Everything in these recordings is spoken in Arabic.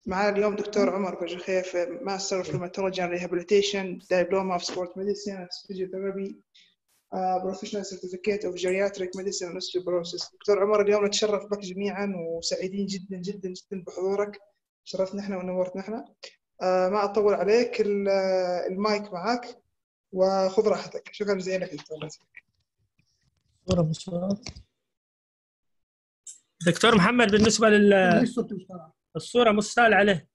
معنا اليوم دكتور عمر بجخيف، ماستر في Rheumatology and Rehabilitation, Diploma of Sport Medicine and Physiotherapy, Professional Certificate of Geriatric Medicine and Osteoporosis. دكتور عمر، اليوم نتشرف بك جميعا وسعيدين جدا جدا جدا بحضورك. شرفتنا احنا ونورتنا احنا. ما أطول عليك، المايك معك وخذ راحتك. شكرا جزيلا لك دكتور. دكتور محمد، بالنسبة الصورة مستعل عليه.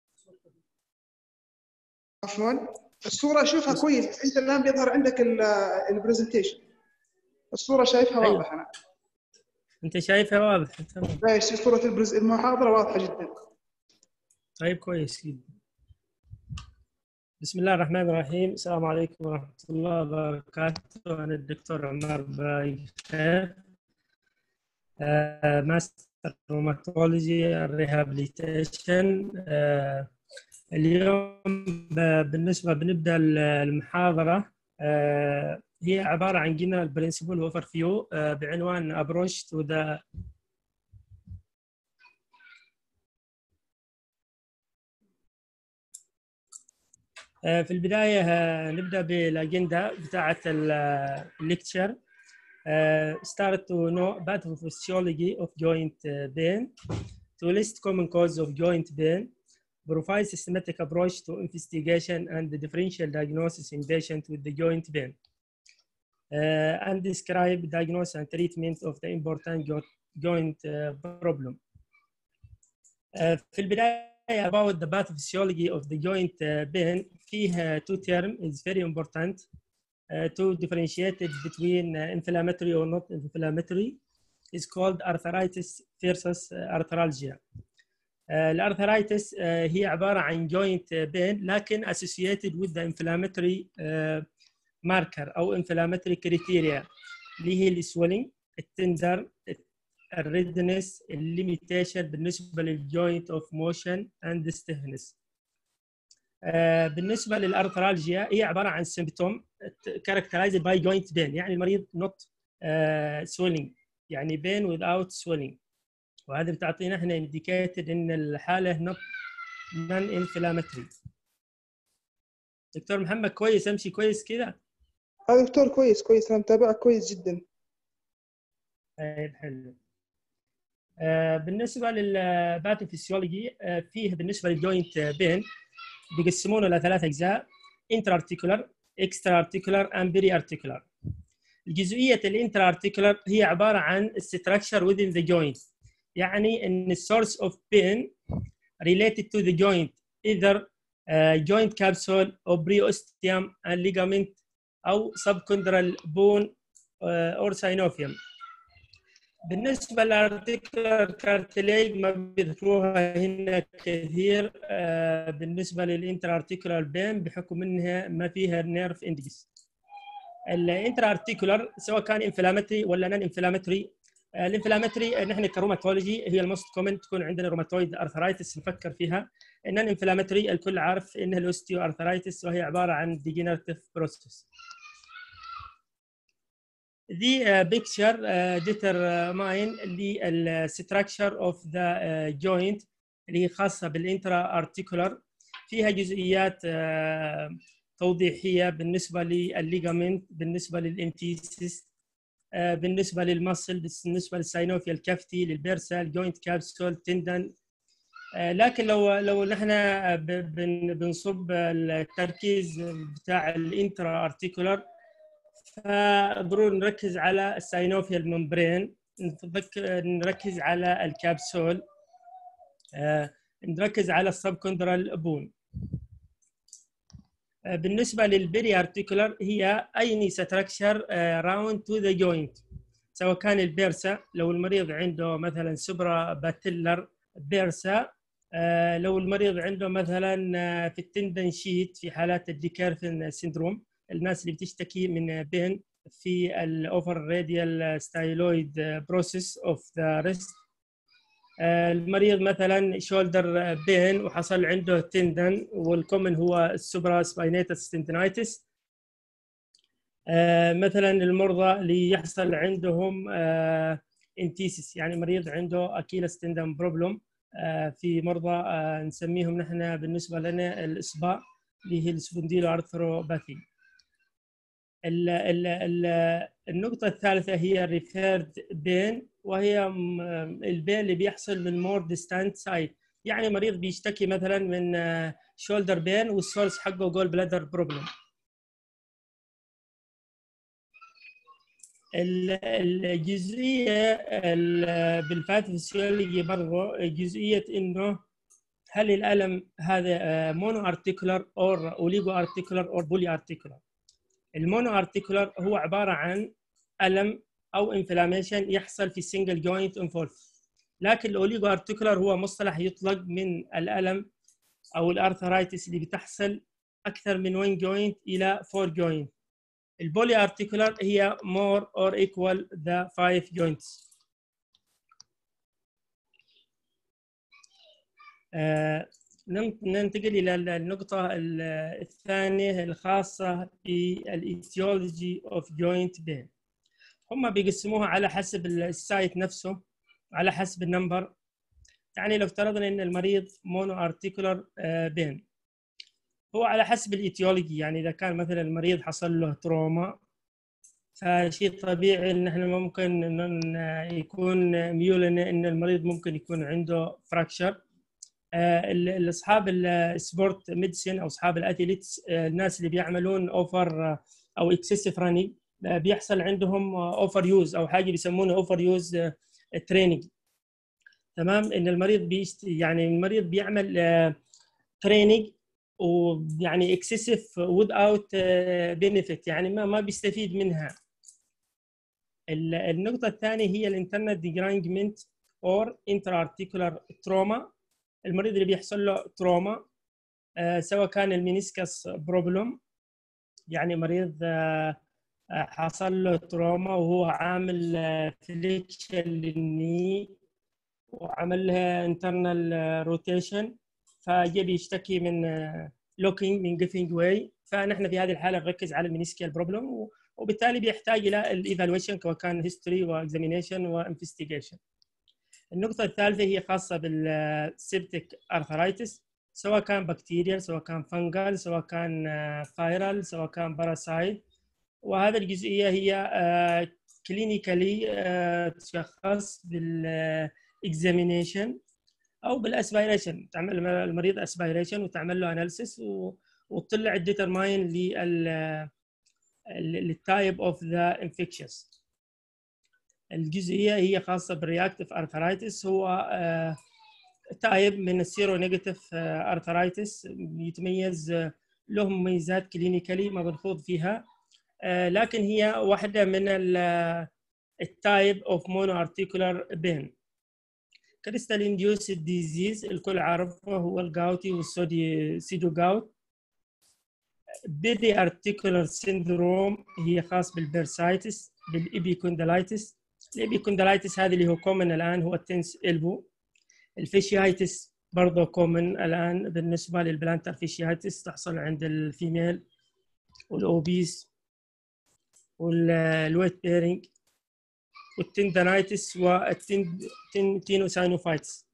عفوا، الصورة شوفها كويس. انت الآن بيظهر عندك البرزنتيشن، الصورة شايفها أيوة. واضحة. أنا انت شايفها واضحة؟ تمام. ماشي، صورة المحاضرة واضحة جدا. طيب كويس جدا. بسم الله الرحمن الرحيم. السلام عليكم ورحمة الله وبركاته. أنا الدكتور عمر علي سعيد، ماستر روماتولوجي ريهابيليتيشن. اليوم بالنسبة بنبدأ المحاضرة. هي عبارة عن جنرال برنسبل اوفر فيو بعنوان ابروش تو ذا في البداية نبدأ بالأجندة بتاعة الليكتشر. Start to know pathophysiology of joint pain, to list common causes of joint pain, provide systematic approach to investigation and the differential diagnosis in patients with the joint pain, and describe diagnosis and treatment of the important joint problem. في البداية about the pathophysiology of the joint pain, فيها two terms is very important to differentiate it between inflammatory or not inflammatory. Is called arthritis versus arthralgia. الارثرايتس هي عبارة عن joint pain لكن associated with the inflammatory marker أو inflammatory criteria اللي هي السويلنج، التندر، الريدنس، الليميتيشن بالنسبة للجوينت اوف موشن اند ستيفنس. بالنسبة للارثرالجيا هي عبارة عن سيمبتوم characterized by joint pain، يعني المريض not swelling، يعني pain without swelling، وهذا بتعطينا احنا indicated ان الحالة non inflammatory. دكتور محمد كويس؟ امشي كويس كده؟ دكتور كويس، انا متابعك كويس جدا. طيب حلو. بالنسبة للباثوفيسيولوجي فيه بالنسبة للجوينت بين بيقسمونه لثلاث أجزاء: intra articular, extra articular and peri articular. الجزئية الانترا articular هي عبارة عن structure within the joint، يعني ان source of pain related to the joint either joint capsule or periosteum and ligament أو subchondral bone or synovium. بالنسبة للارتيكولار كارتليج ما بيذكروها هنا كثير. بالنسبة للانترا ارتيكولار بين بحكم انها ما فيها نيرف اندكس. الانترا ارتيكولار سواء كان انفلاماتري ولا نون انفلاماتري. الانفلاماتري نحن كروماتولوجي هي الموست كومن تكون عندنا روماتويد ارثرايتس نفكر فيها. النون انفلاماتري الكل عارف انها الاوستيو ارثرايتس وهي عبارة عن ديجنراتيف بروسيس. The picture determine the structure of the joint اللي هي خاصة بالانترا ارتيكولار. فيها جزئيات توضيحية بالنسبة للليجامنت، بالنسبة للانتيسيس، بالنسبة للمصل، بالنسبة للساينوفيال كافتي، للبيرسا، الجوينت كابسول، تندن. لكن لو نحن بنصب التركيز بتاع الانترا ارتيكولار فضروري نركز على الساينوفيال ممبرين، نركز على الكابسول، نركز على السبكوندرال بون. بالنسبة للبيري ارتيكولار هي أي ستراكشر راوند تو ذا جوينت، سواء كان البيرسا لو المريض عنده مثلا سوبرا باتيلر بيرسا، لو المريض عنده مثلا في التندن شيت في حالات الديكيرفن سيندروم، الناس اللي بتشتكي من بين في الاوفر راديال ستايلويد بروسيس اوف ذا ريست. المريض مثلا شولدر بين وحصل عنده تندن والكومن هو السوبرا سباينيتس تندنايتس. مثلا المرضى اللي يحصل عندهم انتيسيس، يعني مريض عنده اكيلس تندن بروبلم، في مرضى نسميهم نحن بالنسبة لنا الإصبع اللي هي السبونديلو أرثروباثي. النقطة الثالثة هي ريفيرد بين، وهي البين اللي بيحصل من مور ديستانت سايد. يعني مريض بيشتكي مثلا من شولدر بين والسورس حقه جول بلادر بروبلم. الجزئية بالباثوفيسيولوجي برضه جزئية انه هل الألم هذا مونو ارتيكولار او اوليجو ارتيكولار او بولي ارتيكولار. المونو ارتيكولار هو عبارة عن ألم أو انفلاميشن يحصل في السنجل جوينت انفولف، لكن الاوليجو ارتيكولار هو مصطلح يطلق من الألم أو الارثرايتس اللي بتحصل أكثر من 1 جوينت إلى 4 جوينت. البولي ارتيكولار هي more or equal the 5 joints. ننتقل إلى النقطة الثانية الخاصة بالإيتيولوجي أوف جوينت بين. هم بيقسموها على حسب السايت نفسه، على حسب النمبر. يعني لو افترضنا إن المريض مونو ارتيكولار بين، هو على حسب الإيتيولوجي. يعني إذا كان مثلا المريض حصل له تروما، فشيء طبيعي ان احنا ممكن يكون ميولنا ان المريض ممكن يكون عنده فراكشر. اصحاب السبورت ميديسين او اصحاب الاثليتس، الناس اللي بيعملون اوفر او اكسسيف رانينج، بيحصل عندهم اوفر يوز او حاجه بيسمونه اوفر يوز تريننج. تمام، ان المريض يعني المريض بيعمل تريننج ويعني اكسسيف without benefit، يعني ما بيستفيد منها. النقطة الثانية هي الانترنال ديجرانجمنت اور انتر ارتيكولار تروما. المريض اللي بيحصل له تروما سواء كان المينيسكس بروبلم، يعني مريض حصل له تروما وهو عامل فليكشن للني وعمل لها انترنال روتيشن، فجاء بيشتكي من لوكينج من جيفينج واي. فنحن في هذه الحالة نركز على المينيسكيال بروبلم، وبالتالي بيحتاج الى الايفالويشن سواء كان هيستوري واكزامينيشن وانفستيجيشن. النقطه الثالثه هي خاصه بالسيبتيك ارثرايتس، سواء كان بكتيريا، سواء كان فنجل، سواء كان فايرال، سواء كان باراسايت. وهذا الجزئيه هي كلينيكالي تشخص بالاكزامينيشن او بالاسبيريشن. تعمل المريض اسبيريشن وتعمل له اناليسيس وتطلع الديترماين للتايب اوف ذا انفكشنز. الجزئيه هي خاصه بالرياكتيف ارثرايتس، هو تايب من السيرو نيجاتيف ارثرايتس، يتميز له مميزات كلينيكالي ما بنخوض فيها، لكن هي واحده من التايب اوف مونو ارتيكولار بين. كريستال انديوسد ديزيز الكل عارفه هو الجاوتي والسودو جاوت. بيدي ارتيكولار سيندروم هي خاص بالبيرسايتس، بالإبيكوندلايتس. الإبيكوندلايتس هذا اللي هو كومن الآن هو التنس إلبو. الفيشيايتس برضه كومن الآن بالنسبة للبلانتر فيشيايتس، تحصل عند الفيميل والأوبيس والويت بيرنج والتندنايتس والتينوساينوفايتس.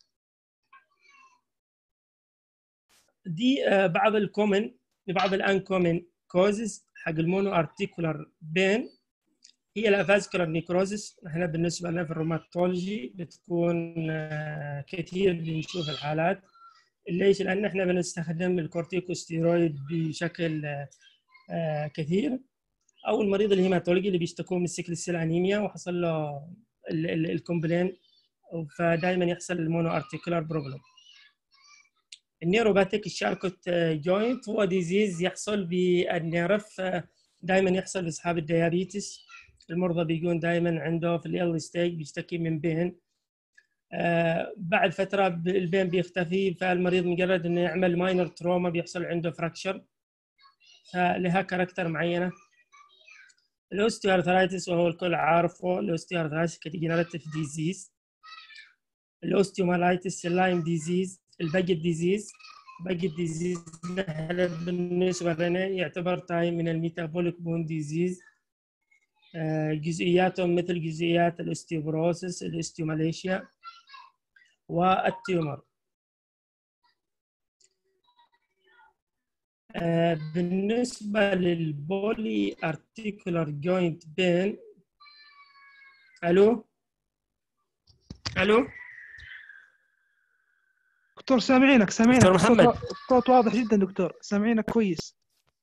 دي بعض الكومن لبعض الانكومن كوزز حق المونو ارتيكولار بين. هي الافاسكولار نيكروزس، احنا بالنسبه لنا في الروماتولوجي بتكون كثير بنشوف الحالات. ليش؟ لان احنا بنستخدم الكورتيكوستيرويد بشكل كثير، او المريض الهيماتولوجي اللي بيشتكوا من السيكل سيل انيميا وحصل له الكومبلين، فدائما يحصل المونو ارتيكولار بروبلم. النيوروباثيك الشاركوت جوينت هو ديزيز يحصل بالنيرف، دائما يحصل لاصحاب الديابيتس. المرضى بيكون دائما عنده في اليل ستيج بيشتكي من بين، بعد فتره البين بيختفي، فالمريض مجرد انه يعمل ماينر تروما بيحصل عنده فراكشر، فلها كاركتر معينه. الاوستيوارثرايتس وهو الكل عارفه، الاوستيوارثرايتس كديجنراتيف ديزيز. الاوستيومالايتس، اللايم ديزيز، الباجت ديزيز. باجت ديزيز بالنسبه لنا يعتبر تايم من الميتابوليك بون ديزيز. جزئياتهم مثل جزئيات الاستيوبروسيس، الاستيوماليشيا. والتيومر. بالنسبة للبولي ارتيكولار جوينت بين، الو دكتور سامعينك دكتور محمد. الصوت واضح جدا دكتور، سامعينك كويس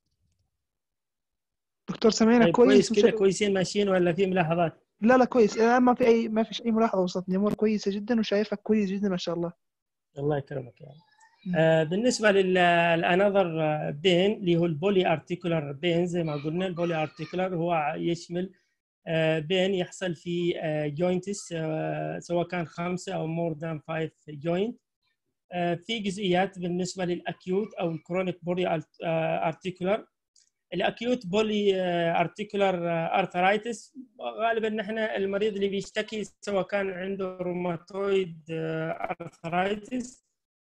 دكتور، سامعينك طيب كويس كويس كده، كويسين ماشيين ولا في ملاحظات؟ لا كويس، ما فيش اي ملاحظه وصلتني، امور كويسه جدا وشايفك كويس جدا ما شاء الله. الله يكرمك يعني. بالنسبه للانذر بين اللي هو البولي ارتيكولار بين، زي ما قلنا البولي ارتيكولار هو يشمل بين يحصل في جوينتس، سواء كان 5 او مور ذان 5 جوينت. في جزئيات بالنسبه للاكيوت او الكرونيك بولي ارتيكولار. الاكيوت بولي ارتيكولار ارثرايتس غالبا نحن المريض اللي بيشتكي سواء كان عنده روماتويد ارثرايتس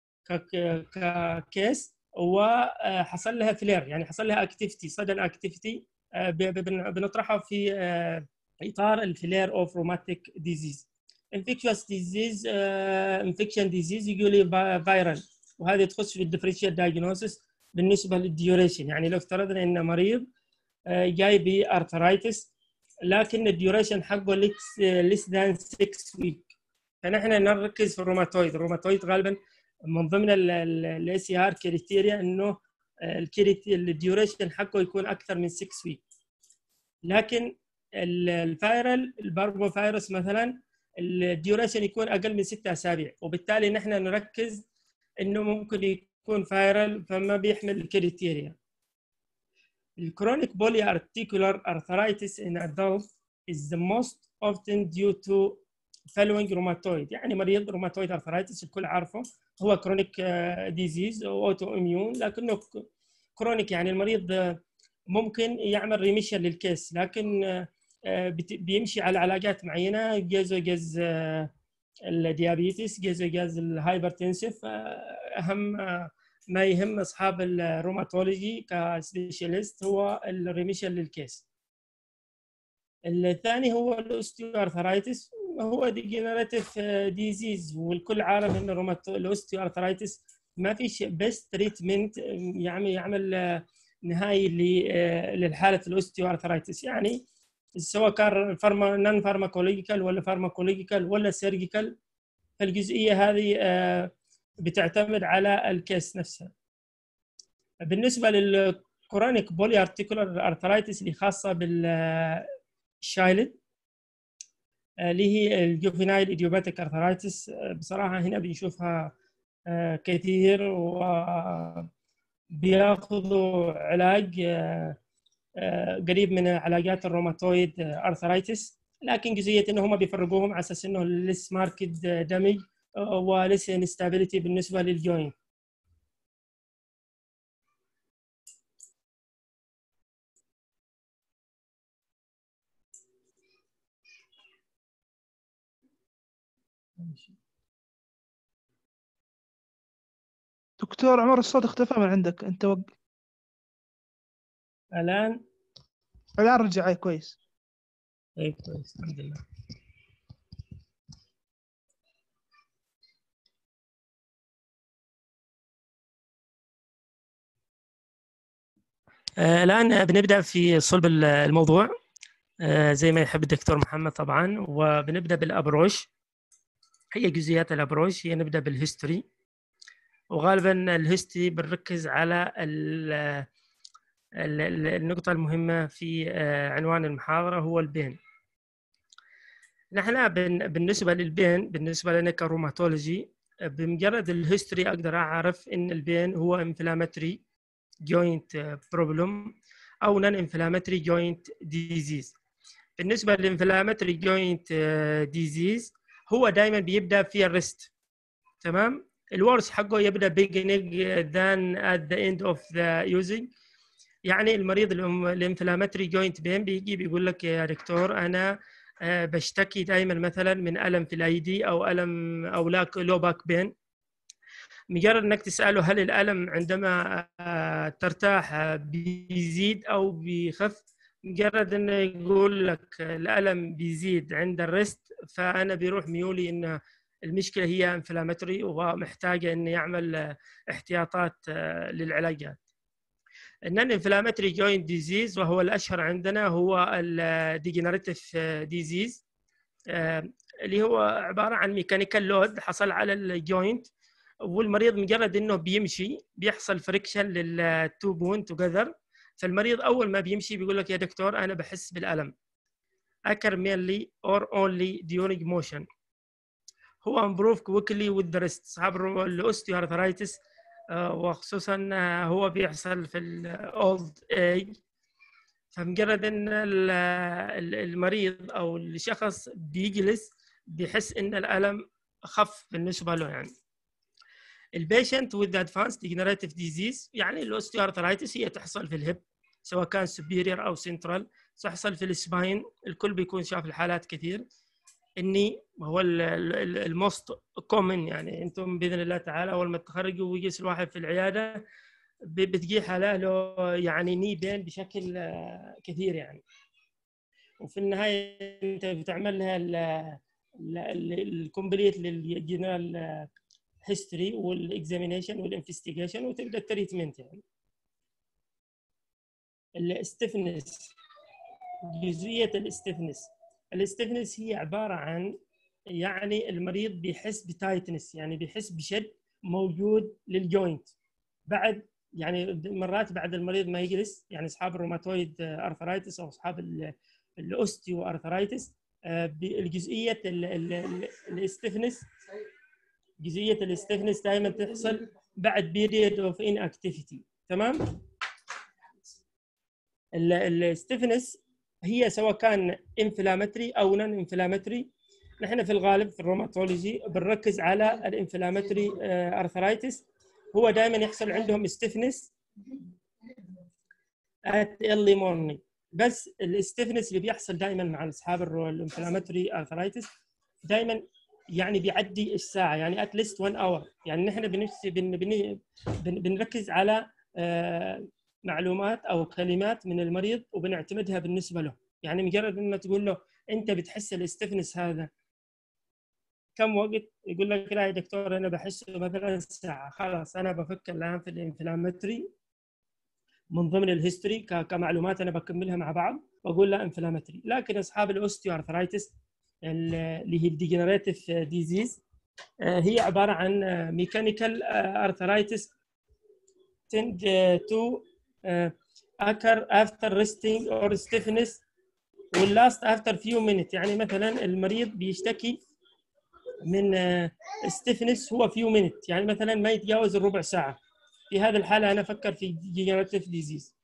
ككيس، وحصل لها فلير، يعني حصل لها اكتيفيتي، سدن اكتيفيتي، بنطرحها في اطار الفلير اوف روماتيك ديزيز. انفكشوس ديزيز، انفكشن ديزيز يقول فايرال، وهذه تخص في الديفرنشال دايجنوستس. بالنسبه للديوريشن، يعني لو افترضنا ان مريض جاي بارثرايتس لكن الديوريشن حقه ليس ذان 6 ويك، فنحن نركز في الروماتويد. الروماتويد غالبا من ضمن الاي سي ار كريتيريا انه الديوريشن حقه يكون اكثر من 6 ويك. لكن الفايرال الباربو فايروس مثلا الديوريشن يكون اقل من 6 اسابيع، وبالتالي نحن نركز انه ممكن يكون فايرال فما بيحمل الكريتيريا. الكرونيك بولي ارتيكولار arthritis in adults is the most often due to following rheumatoid. يعني مريض روماتويد arthritis الكل عارفه هو كرونيك ديزيز او اوتو اميون، لكنه كرونيك يعني المريض ممكن يعمل ريميشن للكيس، لكن بيمشي على علاجات معينه، جاز الديابيتس، جاز الهايبرتنسيف. اهم ما يهم اصحاب الروماتولوجي كسبيشاليست هو الريميشن للكيس. الثاني هو الاوستيوارثرايتس، هو ديجنراتيف ديزيز، والكل عارف ان الاوستيوارثرايتس ما فيش بيست تريتمنت يعمل نهائي للحاله الاوستيوارثرايتس، يعني سواء كان نون فارماكولوجيكال ولا فارماكولوجيكال ولا سيرجيكال، فالجزئيه هذه بتعتمد على الكيس نفسها. بالنسبه للكرونيك بولي ارتيكولار ارثرايتس اللي خاصه بالشايلد اللي هي الجوفينايل ايديوباتيك ارثرايتس، بصراحه هنا بنشوفها كثير وبياخذوا علاج قريب من علاجات الروماتويد ارثرايتس، لكن جزئيه انه هم بيفرقوهم على اساس انه ليس ماركت دامج وليس انستابيليتي بالنسبه للجوينت. دكتور عمر الصوت اختفى من عندك، انت الان رجع كويس. اي كويس الحمد لله. الان بنبدا في صلب الموضوع زي ما يحب الدكتور محمد طبعا، وبنبدا بالابروش. هي جزئيات الابروش هي نبدا بالهيستوري، وغالبا الهيستوري بنركز على النقطة المهمة في عنوان المحاضرة هو البين. نحن بالنسبة للبين، بالنسبة لنا كروماتولوجي، بمجرد الهيستوري أقدر أعرف إن البين هو inflammatory joint problem أو non-inflammatory joint disease. بالنسبة للinflammatory joint disease هو دائما بيبدأ في الريست، تمام؟ الورس حقه يبدأ beginning than at the end of the using. يعني المريض الانفلاماتري جوينت بين بيجي بيقول لك يا دكتور انا بشتكي دائما مثلا من الم في الايدي او الم او لو باك بين. مجرد انك تساله هل الالم عندما ترتاح بيزيد او بيخف، مجرد انه يقول لك الالم بيزيد عند الريست، فانا بيروح ميولي انه المشكله هي انفلاماتوري ومحتاجه انه يعمل احتياطات للعلاجات. النون انفلاماتوري جوينت ديزيز وهو الاشهر عندنا هو الديجنريتيف ديزيز، اللي هو عباره عن ميكانيكال لود حصل على الجوينت، والمريض مجرد انه بيمشي بيحصل فريكشن للتو بون توجذر، فالمريض اول ما بيمشي بيقول لك يا دكتور انا بحس بالالم. occur mainly or only during motion. هو improve quickly with the rest. اصحاب الاوستيوارثرايتس وخصوصا هو بيحصل في الاولد ايج، فمجرد ان المريض او الشخص بيجلس بيحس ان الالم اخف بالنسبه له يعني. البيشنت with advanced degenerative disease، يعني الاوستيوارثرايتس هي تحصل في الهب سواء كان superior او central، تحصل في السباين، الكل بيكون شاف الحالات كثير. اني هو الموست كومن، يعني انتم باذن الله تعالى اول ما تتخرجوا ويجلس الواحد في العياده بتجي حاله له يعني ني بين بشكل كثير يعني، وفي النهايه انت بتعمل لها الكومبليت للجنرال هيستوري والاكزامينيشن والانفستيجيشن وتبدا التريتمنت يعني. الاستفنس، جزئيه الاستفنس هي عباره عن يعني المريض بيحس بتايتنس، يعني بيحس بشد موجود للجوينت بعد، يعني مرات بعد المريض ما يجلس، يعني اصحاب الروماتويد ارثرايتس او اصحاب الاوستيو ارثرايتس الجزئيه الاستفنس، جزئيه الاستفنس دائما تحصل بعد بيريد اوف ان اكتيفيتي. تمام. الاستفنس هي سواء كان انفلاماتري او نون انفلاماتري. نحن في الغالب في الروماتولوجي بنركز على الانفلاماتري ارثرايتس، هو دائما يحصل عندهم استفنس at early morning، بس الاستفنس اللي بيحصل دائما مع اصحاب الانفلاماتري ارثرايتس دائما يعني بيعدي الساعه، يعني at least 1 hour. يعني نحن بنركز على معلومات او كلمات من المريض وبنعتمدها بالنسبه له، يعني مجرد انه تقول له انت بتحس الاستفنس هذا كم وقت، يقول لك لا يا دكتور انا بحسه مثلا ساعه، خلاص انا بفكر الان في الانفلاماتري من ضمن الهيستوري كمعلومات انا بكملها مع بعض واقول له انفلاماتري. لكن اصحاب الاوستيو ارثرايتس اللي هي الديجنريتيف ديزيز هي عباره عن ميكانيكال ارثرايتس tend to occur after resting or stiffness will last after few minutes. يعني مثلا المريض بيشتكي من stiffness هو few minutes، يعني مثلا ما يتجاوز الربع ساعة. في هذه الحالة أنا أفكر في degenerative disease.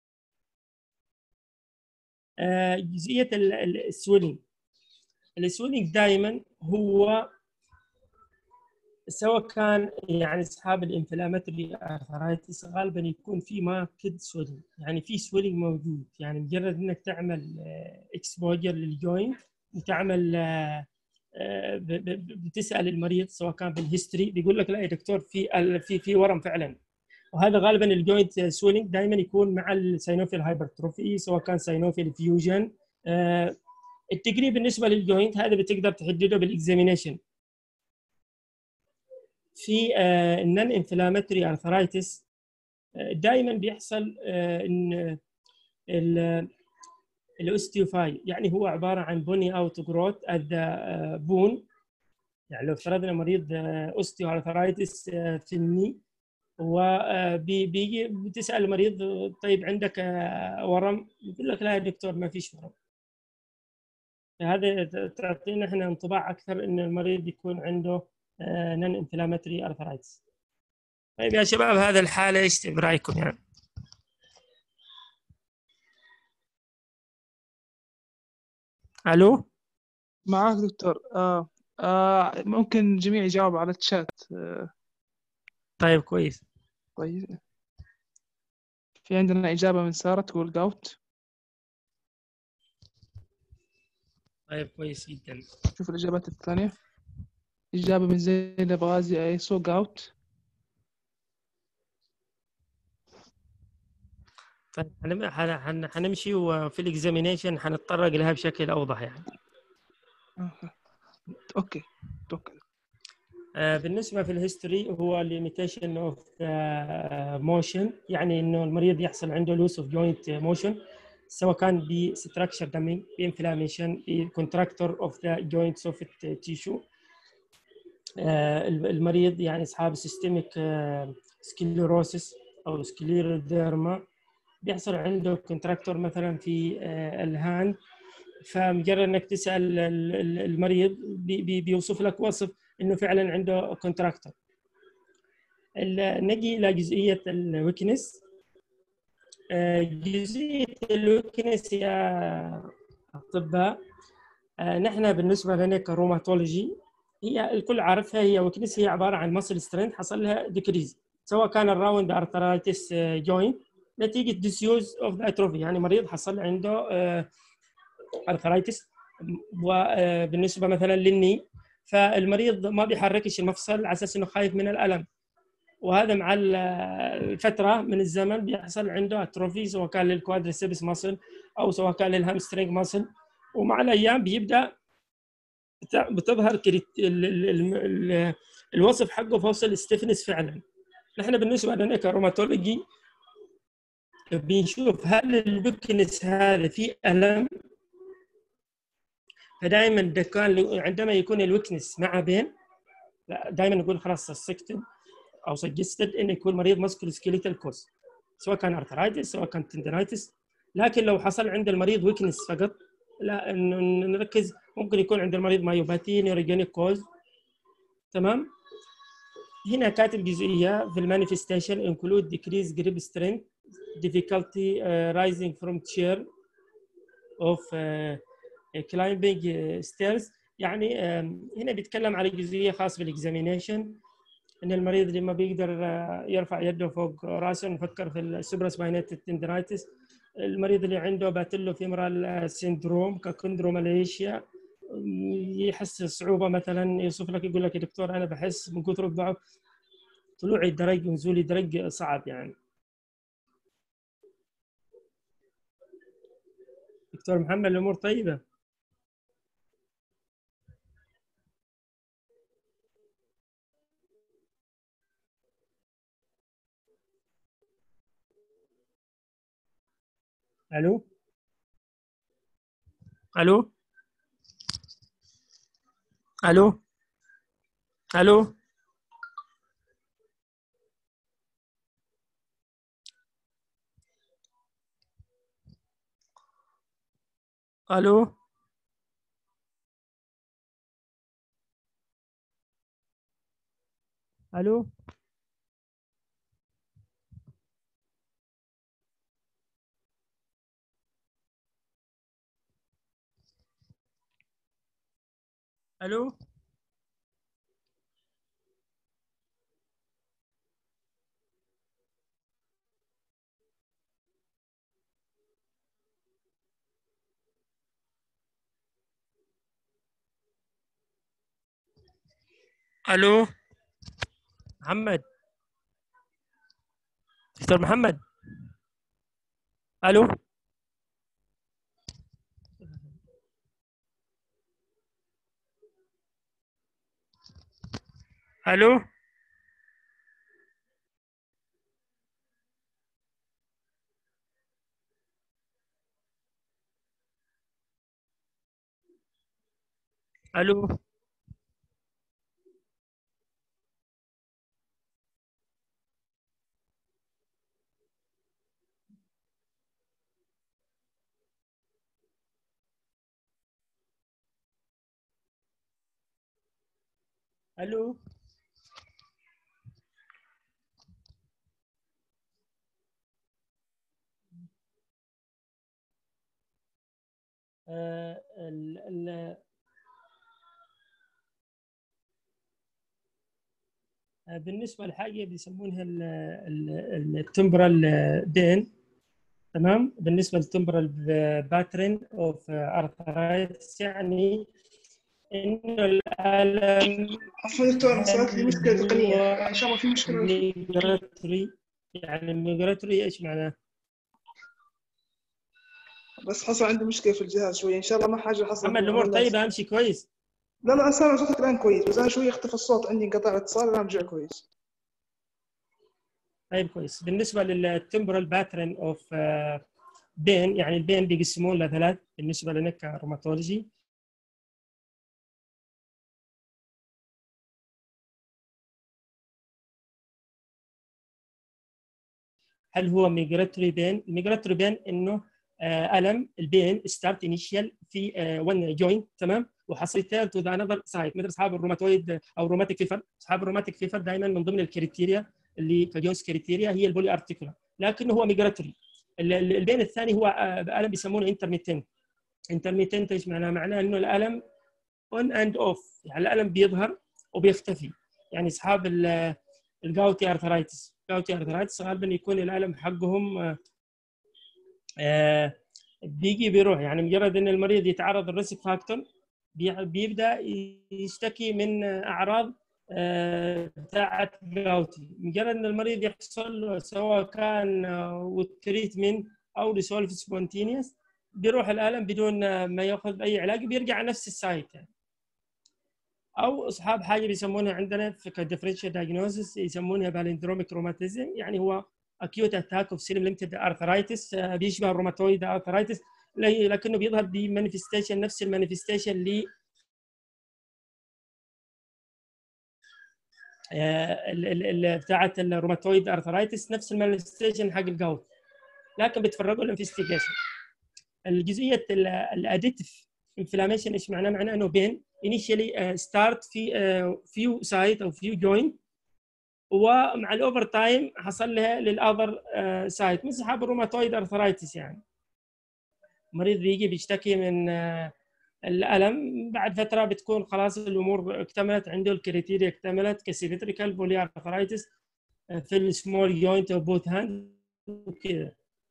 جزئية السويلينج دائما هو سواء كان يعني اصحاب الانفلاماتوري ارثرايتس غالبا يكون في ماركت سويلينج، يعني في سويلينج موجود، يعني مجرد انك تعمل اكسبوجر للجوينت وتعمل بتسال المريض سواء كان بالهيستوري بيقول لك لا يا دكتور في ورم فعلا. وهذا غالبا الجوينت سويلينج دائما يكون مع الساينوفيل هايبرتروفي سواء كان ساينوفيل فيوجن. التقريب بالنسبه للجوينت هذا بتقدر تحدده بالاكزامينيشن. في النون انفلاماتوري ارثرايتس دائما بيحصل ان الاوستيوفاي، يعني هو عباره عن بوني اوت جروث ات ذا بون. يعني لو افترضنا مريض اوستيو ارثرايتس في الني وبيجي بتسال المريض طيب عندك ورم؟ يقول لك لا يا دكتور ما فيش ورم. هذا تعطينا احنا انطباع اكثر ان المريض يكون عنده نون انفلاماتوري ارثرايتس. طيب يا شباب هذا الحالة ايش برايكم يعني؟ الو معاك دكتور. ممكن الجميع يجاوب على الشات. طيب كويس. طيب في عندنا إجابة من سارة تقول جاوت. طيب كويس جدا. شوف الإجابات الثانية. إجابة من زينب غازي أيسو جاوت. طيب حنمشي وفي الاكزامينيشن حنتطرق لها بشكل اوضح يعني. اوكي توكل. بالنسبه في الهيستوري هو limitation of motion، يعني انه المريض يحصل عنده loss of joint motion سواء كان ب structure damage، ب inflammation، ب contracture of the joint soft tissue. المريض يعني اصحاب systemic sclerosis او scleroderma بيحصل عنده كونتراكتور مثلا في الهاند، فمجرد انك تسال المريض بيوصف لك وصف انه فعلا عنده كونتراكتور. نجي الى جزئيه الويكنس. جزئيه الويكنس يا اطباء، نحن بالنسبه لنا كروماتولوجي هي الكل عارفها، هي ويكنس هي عباره عن ماسل سترينث حصل لها ديكريز، سواء كان الراوند ارثرايتس جوينت نتيجه ديسيوز اوف اتروفي، يعني مريض حصل عنده ارثرايتس. وبالنسبه مثلا للني، فالمريض ما بيحركش المفصل على اساس انه خايف من الالم، وهذا مع الفتره من الزمن بيحصل عنده اتروفي سواء كان للكوادريسيبس ماسل او سواء كان للهامسترينج ماسل، ومع الايام بيبدا بتظهر الوصف حقه فوصل ستيفنس فعلا. نحن بالنسبه لنا كروماتولوجي بنشوف هل الويكنس هذا فيه الم، فدائما عندما يكون الويكنس مع بين دائما نقول خلاص سسكتد او سجستد انه يكون مريض ماسكولو سكيليتال كوز، سواء كان ارثرايتس سواء كان تندينايتس. لكن لو حصل عند المريض ويكنس فقط، لا نركز ممكن يكون عند المريض مايوباثي نيوروجينيك كوز. تمام. هنا كاتب جزئيه في المانيفستيشن انكلود decrease grip strength difficulty rising from chair of climbing stairs. يعني هنا بيتكلم على جزئيه خاصه بالاكزامينيشن، ان المريض اللي ما بيقدر يرفع يده فوق راسه، نفكر في السوبراسباينيتد تندرايتس. المريض اللي عنده باتيلو فيمرال سيندروم ككوندروماليشيا يحس صعوبه، مثلا يوصف لك يقول لك يا دكتور انا بحس من كثر الضعف طلوعي الدرج ونزولي درج صعب. يعني دكتور محمد الامور طيبه؟ الو الو الو الو الو الو الو الو محمد، دكتور محمد. الو الو الو الو بالنسبه لحاجه بيسمونها التمبرال بين. تمام. بالنسبه للتمبرال باترن اوف ارثرايتس، يعني انه الالم عفوا دكتور، صارت لي مشكلة هل تقنية، هو إن شاء الله في مشكلة ولا شيء. ميجراتوري؟ يعني ميجراتوري ايش معناه؟ بس حصل عندي مشكلة في الجهاز شوية، إن شاء الله ما حاجة حصلت محمد من الامور الله. طيبه؟ امشي كويس؟ لا أسامع صوتك الآن كويس، بس أنا شوي اختفى الصوت عندي، انقطع الاتصال، الآن رجع كويس. طيب كويس. بالنسبه للتمبرال باترن اوف بين، يعني البين بيقسمون لثلاث بالنسبه لنا كروماتولوجي. هل هو ميجراتوري بين؟ الميجراتوري بين انه الم البين ستارت انيشال في ون جوينت، تمام، وحصل تير تو ذا انذر سايد، مثل اصحاب الروماتويد او روماتيك فيفر. اصحاب الروماتيك فيفر دائما من ضمن الكريتيريا اللي كجونز كريتيريا هي البولي ارتيكولار، لكنه هو ميجراتوري. البين الثاني هو الم بيسمونه انترميتنت. انترميتنت ايش معناه؟ معناه انه الالم اون اند اوف، يعني الالم بيظهر وبيختفي. يعني اصحاب الجاوتي ارثرايتس، جاوتي ارثرايتس غالبا يكون الالم حقهم بيجي بيروح، يعني مجرد ان المريض يتعرض للريسك فاكتور بيبدا يشتكي من اعراض بتاعه جاوتي. مجرد ان المريض يحصل له سواء كان والتريتمنت او ريسولف سبونتينيوس، بيروح الالم بدون ما ياخذ اي علاج، بيرجع نفس السايت يعني. او اصحاب حاجه بيسمونها عندنا في كديفرنشال دايجنوستس يسمونها بالندروميك روماتيزم، يعني هو اكيوت اتاك اوف سيلم ليمتد ارثرايتس، بيشبه الروماتويد ارثرايتس، لكنه بيظهر بمانيفستيشن نفس المانيفستيشن ل بتاعه الروماتويد ارثرايتس، نفس المانيفستيشن حق الجاوت، لكن بتفرقوا الانفستيجيشن. الجزئيه الاديتيف انفلاميشن ايش معناه؟ معناه انه بين انيشالي ستارت في فيو سايت او فيو جوينت، ومع الاوفر تايم حصل لها للاذر سايت، مثل حاب الروماتويد ارثرايتس. يعني مريض بيجي بيشتكي من الالم، بعد فتره بتكون خلاص الامور اكتملت عنده، الكريتيريا اكتملت كسيمتريكال بولي ارثرايتس في السمول جوينت اوف بوث هاند وكذا.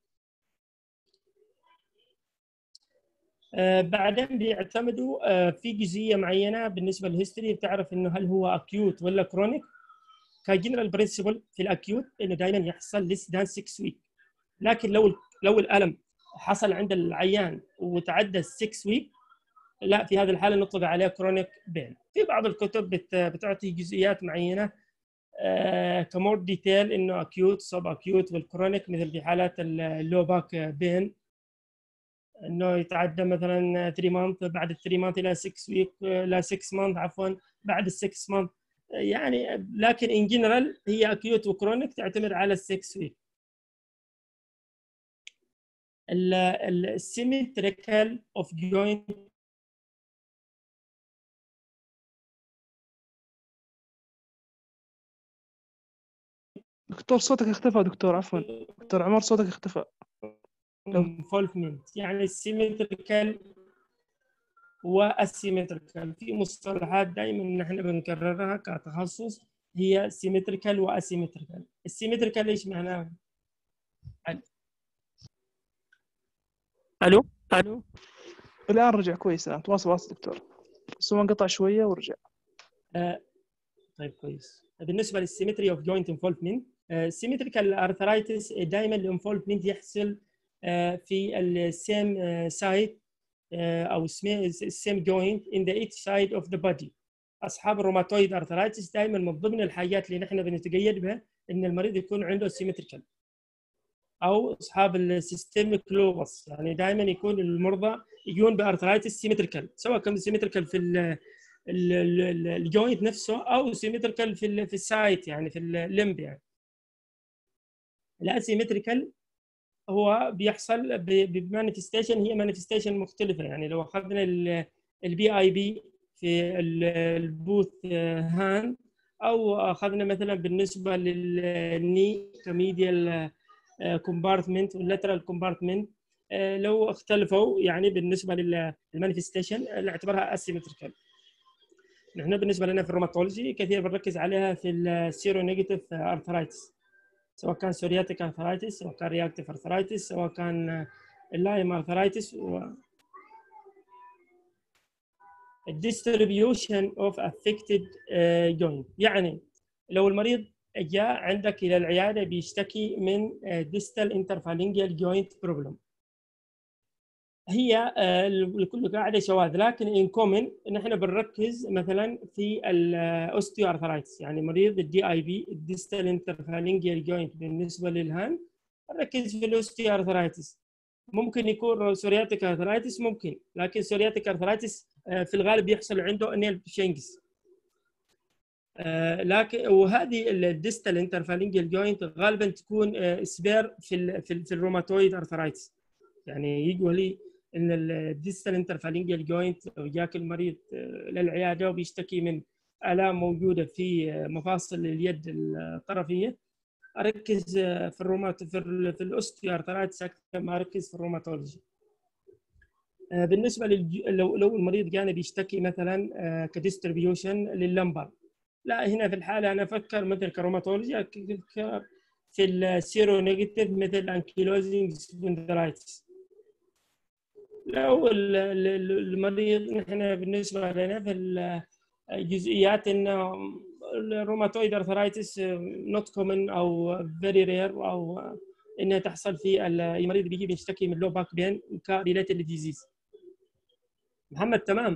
بعدين بيعتمدوا في جزئيه معينه بالنسبه للهيستوري، بتعرف انه هل هو اكيوت ولا كرونيك. كجنرال برنسبل في الاكيوت انه دائما يحصل ليس ذان 6 ويك، لكن لو الالم حصل عند العيان وتعدى 6 ويك، لا، في هذه الحاله نطلق عليه كرونيك بين. في بعض الكتب بتعطي جزئيات معينه كمور ديتيل انه اكيوت سب اكيوت والكرونيك، مثل في حالات اللو باك بين انه يتعدى مثلا 3 مانث، بعد ال 3 مانث الى 6 ويك، لا 6 مانث عفوا، بعد ال 6 مانث يعني. لكن ان جنرال هي اكيوت وكرونيك تعتمد على ال 6 ويك. السيمتريكال اوف جوينت. دكتور صوتك اختفى، دكتور عفوا، دكتور عمر صوتك اختفى. انفولفمنت، يعني السيمتريكال والاسيمتريكال، في مصطلحات دائما نحن بنكررها كتخصص، هي سيمتريكال واسيمتريكال. السيمتريكال ايش معناه؟ الو الو الآن رجع كويس، الآن تواصل دكتور، بس هو انقطع شوية ورجع. طيب كويس. بالنسبه للسيمتري اوف جوينت انفولفمنت، سيمتريكال ارثرايتس دائما الانفولفمنت يحصل في السيم سايد او السيم جوينت ان ذا ايتش سايد اوف ذا بودي. اصحاب الروماتويد ارثرايتس دائما من ضمن الحاجات اللي نحن بنتقيد بها ان المريض يكون عنده سيمتريكال، او اصحاب السيستميك لوبس، يعني دائما يكون المرضى يجون بارثرايتس سيمتريكال، سواء كان سيمتريكال في الجوينت نفسه او سيمتريكال في السايت، يعني في الليمب. يعني الاسيمتريكال هو بيحصل بمانيفستيشن، هي مانيفستيشن مختلفه. يعني لو اخذنا البي اي بي في البوث هاند، او اخذنا مثلا بالنسبه للني كميديال كومبارتمنت واللاترال كومبارتمنت، لو اختلفوا يعني بالنسبه للمانيفستيشن نعتبرها اسيمتريكال. نحن بالنسبه لنا في الروماتولوجي كثير بنركز عليها في السيرو نيجاتيف ارثرايتس، سواء كان سورياتيك ارثرايتس، سواء كان رياكتيف ارثرايتس، سواء كان اللايم ارثرايتس. الديستريبيوشن اوف افكتد جوينت، يعني لو المريض جاء عندك الى العياده بيشتكي من ديستال انترفالينجيال جوينت بروبلم، هي لكل قاعده شواذ، لكن ان كومن نحن بنركز مثلا في الاوستيو ارثرايتس، يعني مريض الدي اي بي الديستال انترفالنجيال جوينت بالنسبه للهاند نركز في الاوستيو ارثرايتس. ممكن يكون سورياتيك ارثرايتس ممكن، لكن سورياتيك ارثرايتس في الغالب يحصل عنده انيل شينجز. لكن وهذه الديستال انترفالنجيال جوينت غالبا تكون سبير في الروماتويد ارثرايتس. يعني يقول لي ان الديستال انترفالنجيال جوينت لو جاك المريض للعياده وبيشتكي من الام موجوده في مفاصل اليد الطرفيه، اركز في في الاوستيو ارثرايتس اكثر ما اركز في الروماتولوجي. بالنسبه لو المريض جاني بيشتكي مثلا كديستريبيوشن لللمبر، لا هنا في الحاله انا افكر مثل كروماتولوجي في السيرو نيجاتيف مثل انكيلوزنج سبوندلايتس. لو المريض نحن بالنسبه لنا في الجزئيات انه الروماتويد ارثرايتس نوت كومن او فيري رير، او انها تحصل في المريض بيجي بيشتكي من لو باك بين كريليتد ديزيز. محمد تمام؟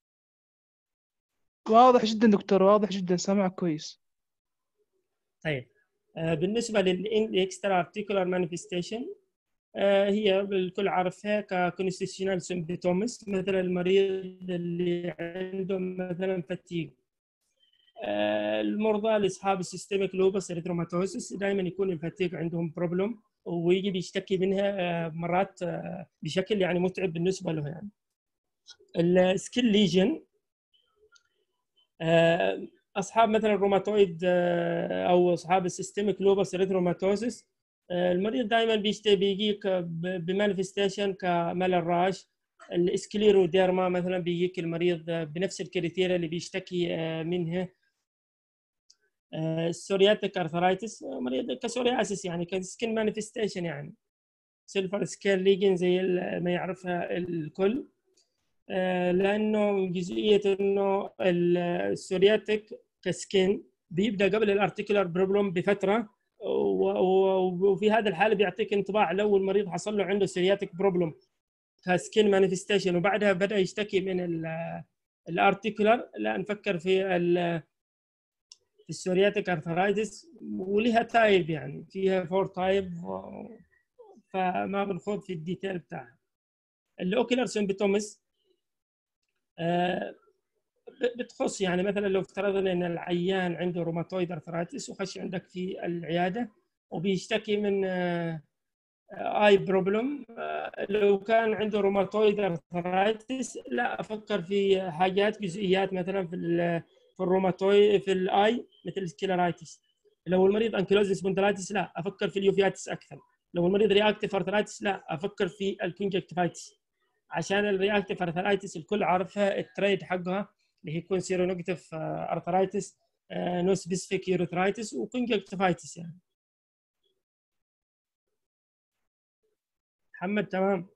واضح جدا دكتور، واضح جدا، سامعك كويس. طيب بالنسبه للاكسترا ارتيكولار مانيفستيشن هي الكل عارفها ككونستيشنال سيمبتومز، مثلا المريض اللي عنده مثلا فتيق. المرضى اللي اصحاب السيستميك لوبس اريثروماتوسيس دائما يكون الفتيق عندهم بروبلم، ويجي بيشتكي منها مرات بشكل يعني متعب بالنسبه له. يعني السكين ليجن اصحاب مثلا الروماتويد او اصحاب السيستميك لوبس اريثروماتوسيس، المريض دائما بيجيك بمانيفستيشن كملل راش. الاسكليروديرما مثلا بيجيك المريض بنفس الكريتيريا اللي بيشتكي منها. السورياتيك ارثرايتس مريض كسورياسيس يعني كسكن مانيفستيشن، يعني سيلفر سكيل ليجن زي ما يعرفها الكل. لانه جزئيه انه السورياتيك كسكين بيبدا قبل الارتيكولار بروبلم بفتره، وفي هذا الحاله بيعطيك انطباع لو المريض حصل له عنده سورياتيك بروبلم كسكين مانيفستيشن وبعدها بدا يشتكي من الارتيكولار، لا نفكر في السورياتيك ارثرايتس، ولها تايب يعني فيها 4 تايب، فما بنخوض في الديتيل بتاعها. الاوكيلر سيمبتومز بتخص يعني مثلا لو افترضنا ان العيان عنده روماتويد ارثرايتس وخش عندك في العياده وبيشتكي من اي بروبلم، لو كان عنده روماتويد ارثرايتس لا افكر في حاجات جزئيات مثلا في الروماتويد في الاي مثل السكليرايتس. لو المريض انكيلوزيس سبوندلايتس لا افكر في اليوفياتس اكثر. لو المريض رياكتيف ارثرايتس لا افكر في الكونجكتيفايتس، عشان الرياكتيف ارثرايتس الكل عارفها التريد حقها اللي هي يكون سيرونيجاتيف ارثرايتس، نو سبيسيفيك يوريثرايتس وكونجكتيفايتس. يعني محمد تمام؟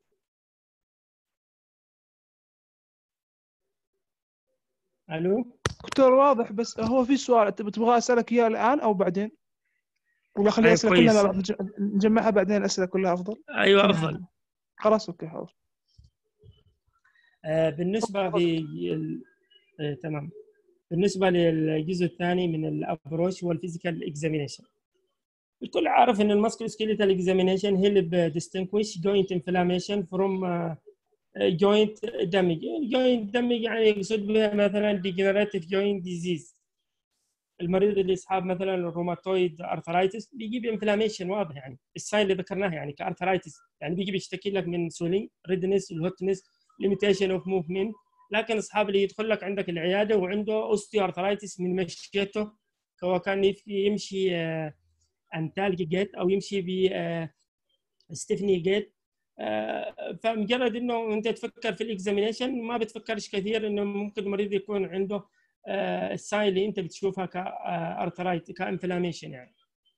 الو دكتور واضح، بس هو في سؤال تبغى اسالك اياه الان او بعدين؟ ولا خلي الاسئله كلها كويس. مع بعض نجمعها بعدين، الاسئله كلها افضل. ايوه افضل. خلاص اوكي حاضر. بالنسبه تمام. بالنسبه للجزء الثاني من الابروش هو الفيزيكال اكزامينيشن. الكل عارف ان الماسكولو سكيليتال اكزامينيشن هي اللي بديستنكويش جوينت انفلاميشن فروم جوينت دامج. جوينت دامج يعني يقصد بها مثلا ديجنراتيف جوينت ديزيز. المريض اللي يصاب مثلا الروماتويد ارثرايتس بيجيب انفلاميشن واضح، يعني الساين اللي ذكرناها يعني كارثرايتس، يعني بيجي بيشتكي لك من سولينج ريدنس والهوتنس ليميتيشن اوف موفمنت. لكن اصحاب اللي يدخل لك عندك العياده وعنده اوستيو ارثرايتس من مشيته، سواء كان يمشي انتالجي جيت او يمشي ب ستيفني جيت، فمجرد انه انت تفكر في الاكزامينيشن ما بتفكرش كثير انه ممكن المريض يكون عنده الساين اللي انت بتشوفها كارثرايت كانفلاميشن. يعني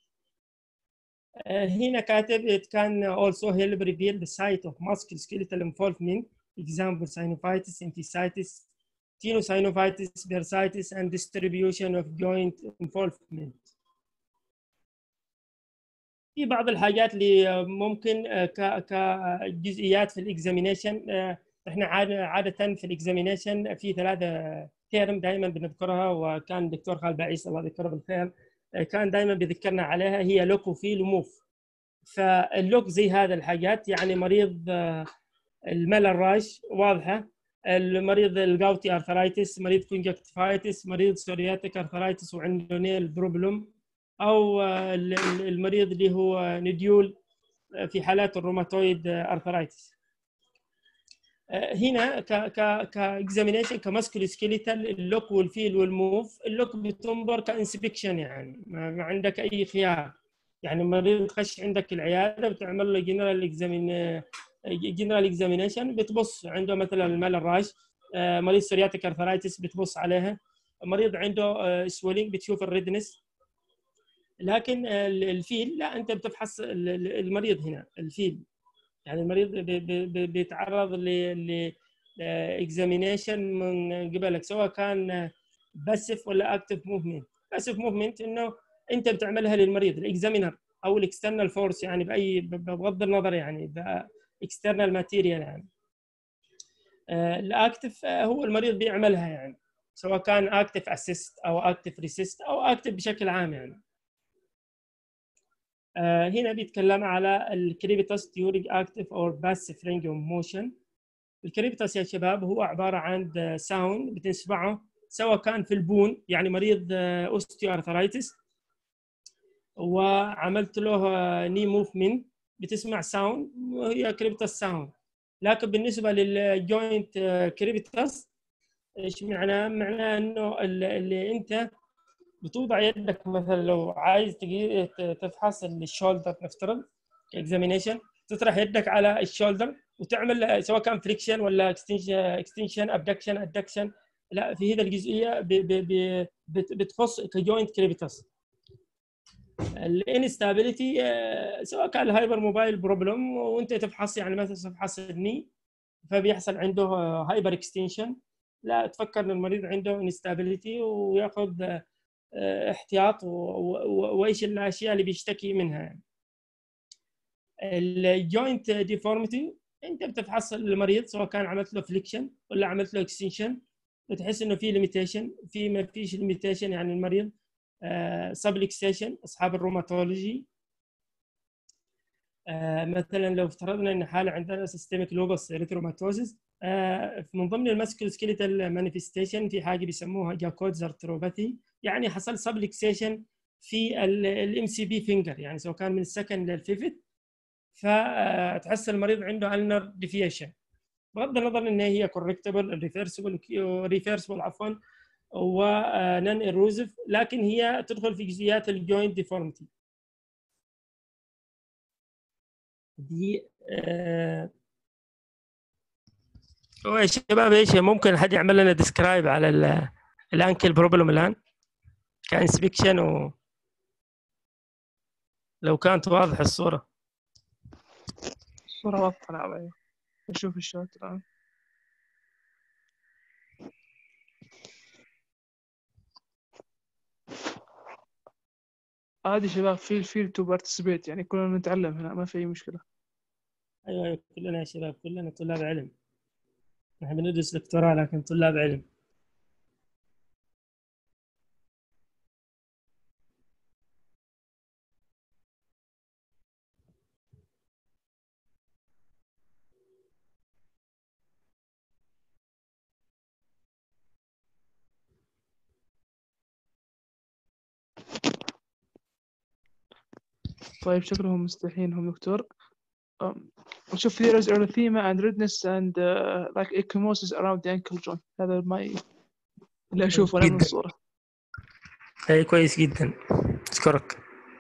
هنا كاتب it can also help reveal the site of musculoskeletal involvement, example synovitis, enthesitis, tenosynovitis, bursitis, and distribution of joint involvement. في بعض الحاجات اللي ممكن كجزئيات في الاكزامينيشن. احنا عاده في الاكزامينيشن في 3 تيرم دائما بنذكرها، وكان الدكتور خالد بعيس الله يذكره بالخير كان دائما بيذكرنا عليها، هي لوك وفيل وموف. فاللوك زي هذا الحاجات، يعني مريض الملل راش واضحه، المريض الجاوتي ارثرايتس، مريض كونجكتيفايتس، مريض سورياتيك ارثرايتس وعنده نيل بروبلم، او المريض اللي هو نديول في حالات الروماتويد ارثرايتس. هنا كاكزامينيشن كماسكولو سكيليتال، اللوك والفيل والموف. اللوك بتنظر كانسبكشن، يعني ما عندك اي خيار، يعني المريض خش عندك العياده بتعمل له جنرال اكزامينيشن، بتبص عنده مثلا المال راش، مريض سورياتيك ارثرايتس بتبص عليها، مريض عنده سويلينج بتشوف الريدنس. لكن الفيل لا، انت بتفحص المريض هنا. الفيل يعني المريض بيتعرض ل اكزامينيشن من قبلك، سواء كان باسف ولا اكتف موفمنت. باسف موفمنت انه انت بتعملها للمريض الاكزامينر او الاكسترنال فورس، يعني بغض النظر يعني اكسترنال ماتيريال. يعني الاكتف هو المريض بيعملها، يعني سواء كان اكتف اسيست او اكتف ريسيست او اكتف بشكل عام. يعني هنا بيتكلم على الكريبيتاس during active or passive range of motion. الكريبيتاس يا شباب هو عبارة عن ساوند بتسمعه سواء كان في البون، يعني مريض اوستيو ارثرايتس وعملت له ني موفمنت بتسمع ساوند وهي كريبيتاس ساوند. لكن بالنسبة للجوينت كريبيتاس ايش معناه؟ معناه انه اللي انت بتوضع يدك مثلا لو عايز تفحص الشولدر، نفترض اكزامينيشن، تطرح يدك على الشولدر وتعمل سواء كان فريكشن ولا اكستنشن ابدكشن ادكشن. لا، في هذه الجزئيه بتخص كجوينت كريبيتاس. الانستابيليتي سواء كان الهايبر موبايل بروبلم وانت تفحص، يعني مثلا تفحص الني فبيحصل عنده هايبر اكستنشن، لا تفكر ان المريض عنده انستابيليتي وياخذ احتياط وايش الاشياء اللي بيشتكي منها. يعني الجوينت ديفورميتي انت بتفحص المريض سواء كان عملت له فليكشن ولا عملت له اكستنشن، بتحس انه في ليميتيشن، في ما فيش ليميتيشن. يعني المريض سبلكسيشن اصحاب الروماتولوجي مثلا لو افترضنا ان حاله عندنا سيستميك لوبس اريثروماتوزيس، من ضمن الماسكول سكيليتال مانيفستيشن في حاجه بيسموها جاكوتز ارثروباثي، يعني حصل سبلكسيشن في الام سي بي فينجر، يعني سواء كان من السكند للفيفث، فتحس المريض عنده النر ديفيشن، بغض النظر ان هي كوركتبل ريفيرسبل عفوا ونون ايروزيف، لكن هي تدخل في جزئيات الجوينت ديفورميتي دي. يا شباب ايش ممكن حد يعمل لنا ديسكرايب على الانكل بروبلم الان كانسبكشن، لو كانت واضحه الصوره. الصورة واضحة. نعم أيوة، أشوف الشوت الآن. عادي شباب، feel to participate، يعني كلنا نتعلم هنا، ما في أي مشكلة. ايوه كلنا يا شباب، كلنا طلاب علم، نحن بندرس دكتوراه لكن طلاب علم. طيب شكلهم مستحيين هم دكتور. شوف there is erythema and redness and like ecchymosis around the ankle joint. هذا ما اللي أشوفه أنا من الصورة. اي كويس جدا، اشكرك.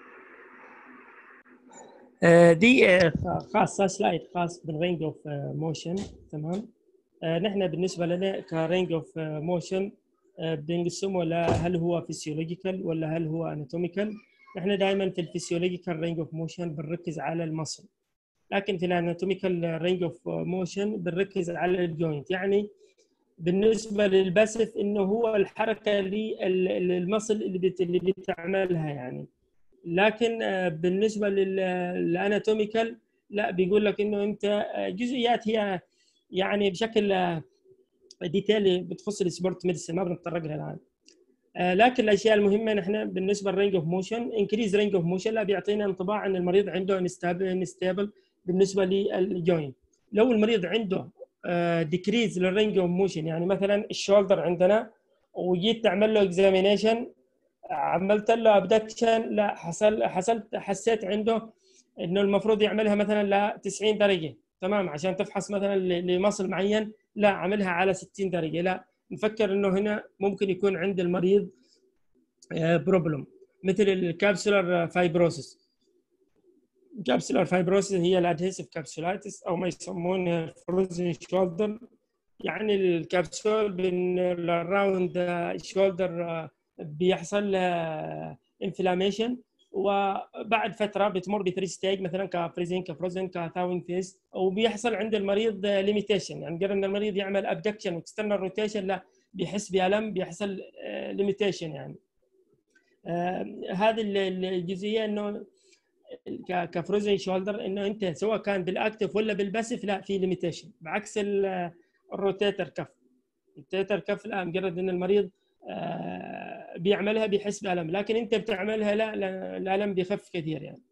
دي خاصه سلايد خاص بالرينج اوف موشن. تمام. نحن بالنسبه لنا كرينج اوف موشن بنقسمه هل هو فيسيولوجيكال ولا هل هو اناتوميكال. نحن دائما في الفيسيولوجيكال رينج اوف موشن بنركز على المصل، لكن في الاناتوميكال رينج اوف موشن بنركز على الجوينت. يعني بالنسبه للباسف انه هو الحركه اللي المصل اللي بتعملها، يعني لكن بالنسبه للاناتوميكال لا، بيقول لك انه انت جزئيات هي يعني بشكل ديتيل بتخص السبورت ميديسن ما بنتطرق لها الان. لكن الاشياء المهمه نحن بالنسبه للرينج اوف موشن، انكريز رينج اوف موشن لا بيعطينا انطباع ان المريض عنده انستابل بالنسبه للجوينت. لو المريض عنده ديكريز للرينج اوف موشن، يعني مثلا الشولدر عندنا وجيت تعمل له اكزامينيشن عملت له ابدكشن لا حسيت عنده انه المفروض يعملها مثلا ل 90 درجه تمام عشان تفحص مثلا لمصل معين، لا عملها على 60 درجه، لا نفكر انه هنا ممكن يكون عند المريض بروبلم مثل الكابسولار فايبروسيس. الكابسولار فايبروسيس هي الادهيسيف كابسولايتس او ما يسمونه فروزن شولدر، يعني الكبسول بين الراوند الشولدر بيحصل انفلاميشن، وبعد فتره بتمر بثري ستيج مثلا كفريزين كفروزن كثاوينج فيس، وبيحصل عند المريض ليميتيشن، يعني قبل ان المريض يعمل ابدكشن واكسترنال روتيشن لا بيحس بالم، بيحصل ليميتيشن يعني. هذه الجزئيه انه كفروزن شولدر انه انت سواء كان بالاكتف ولا بالباسف لا في ليميتيشن، بعكس الروتيتر كف. الروتيتر كف لا مجرد ان المريض بيعملها بيحس بالم، لكن انت بتعملها لا الالم بيخف كثير يعني.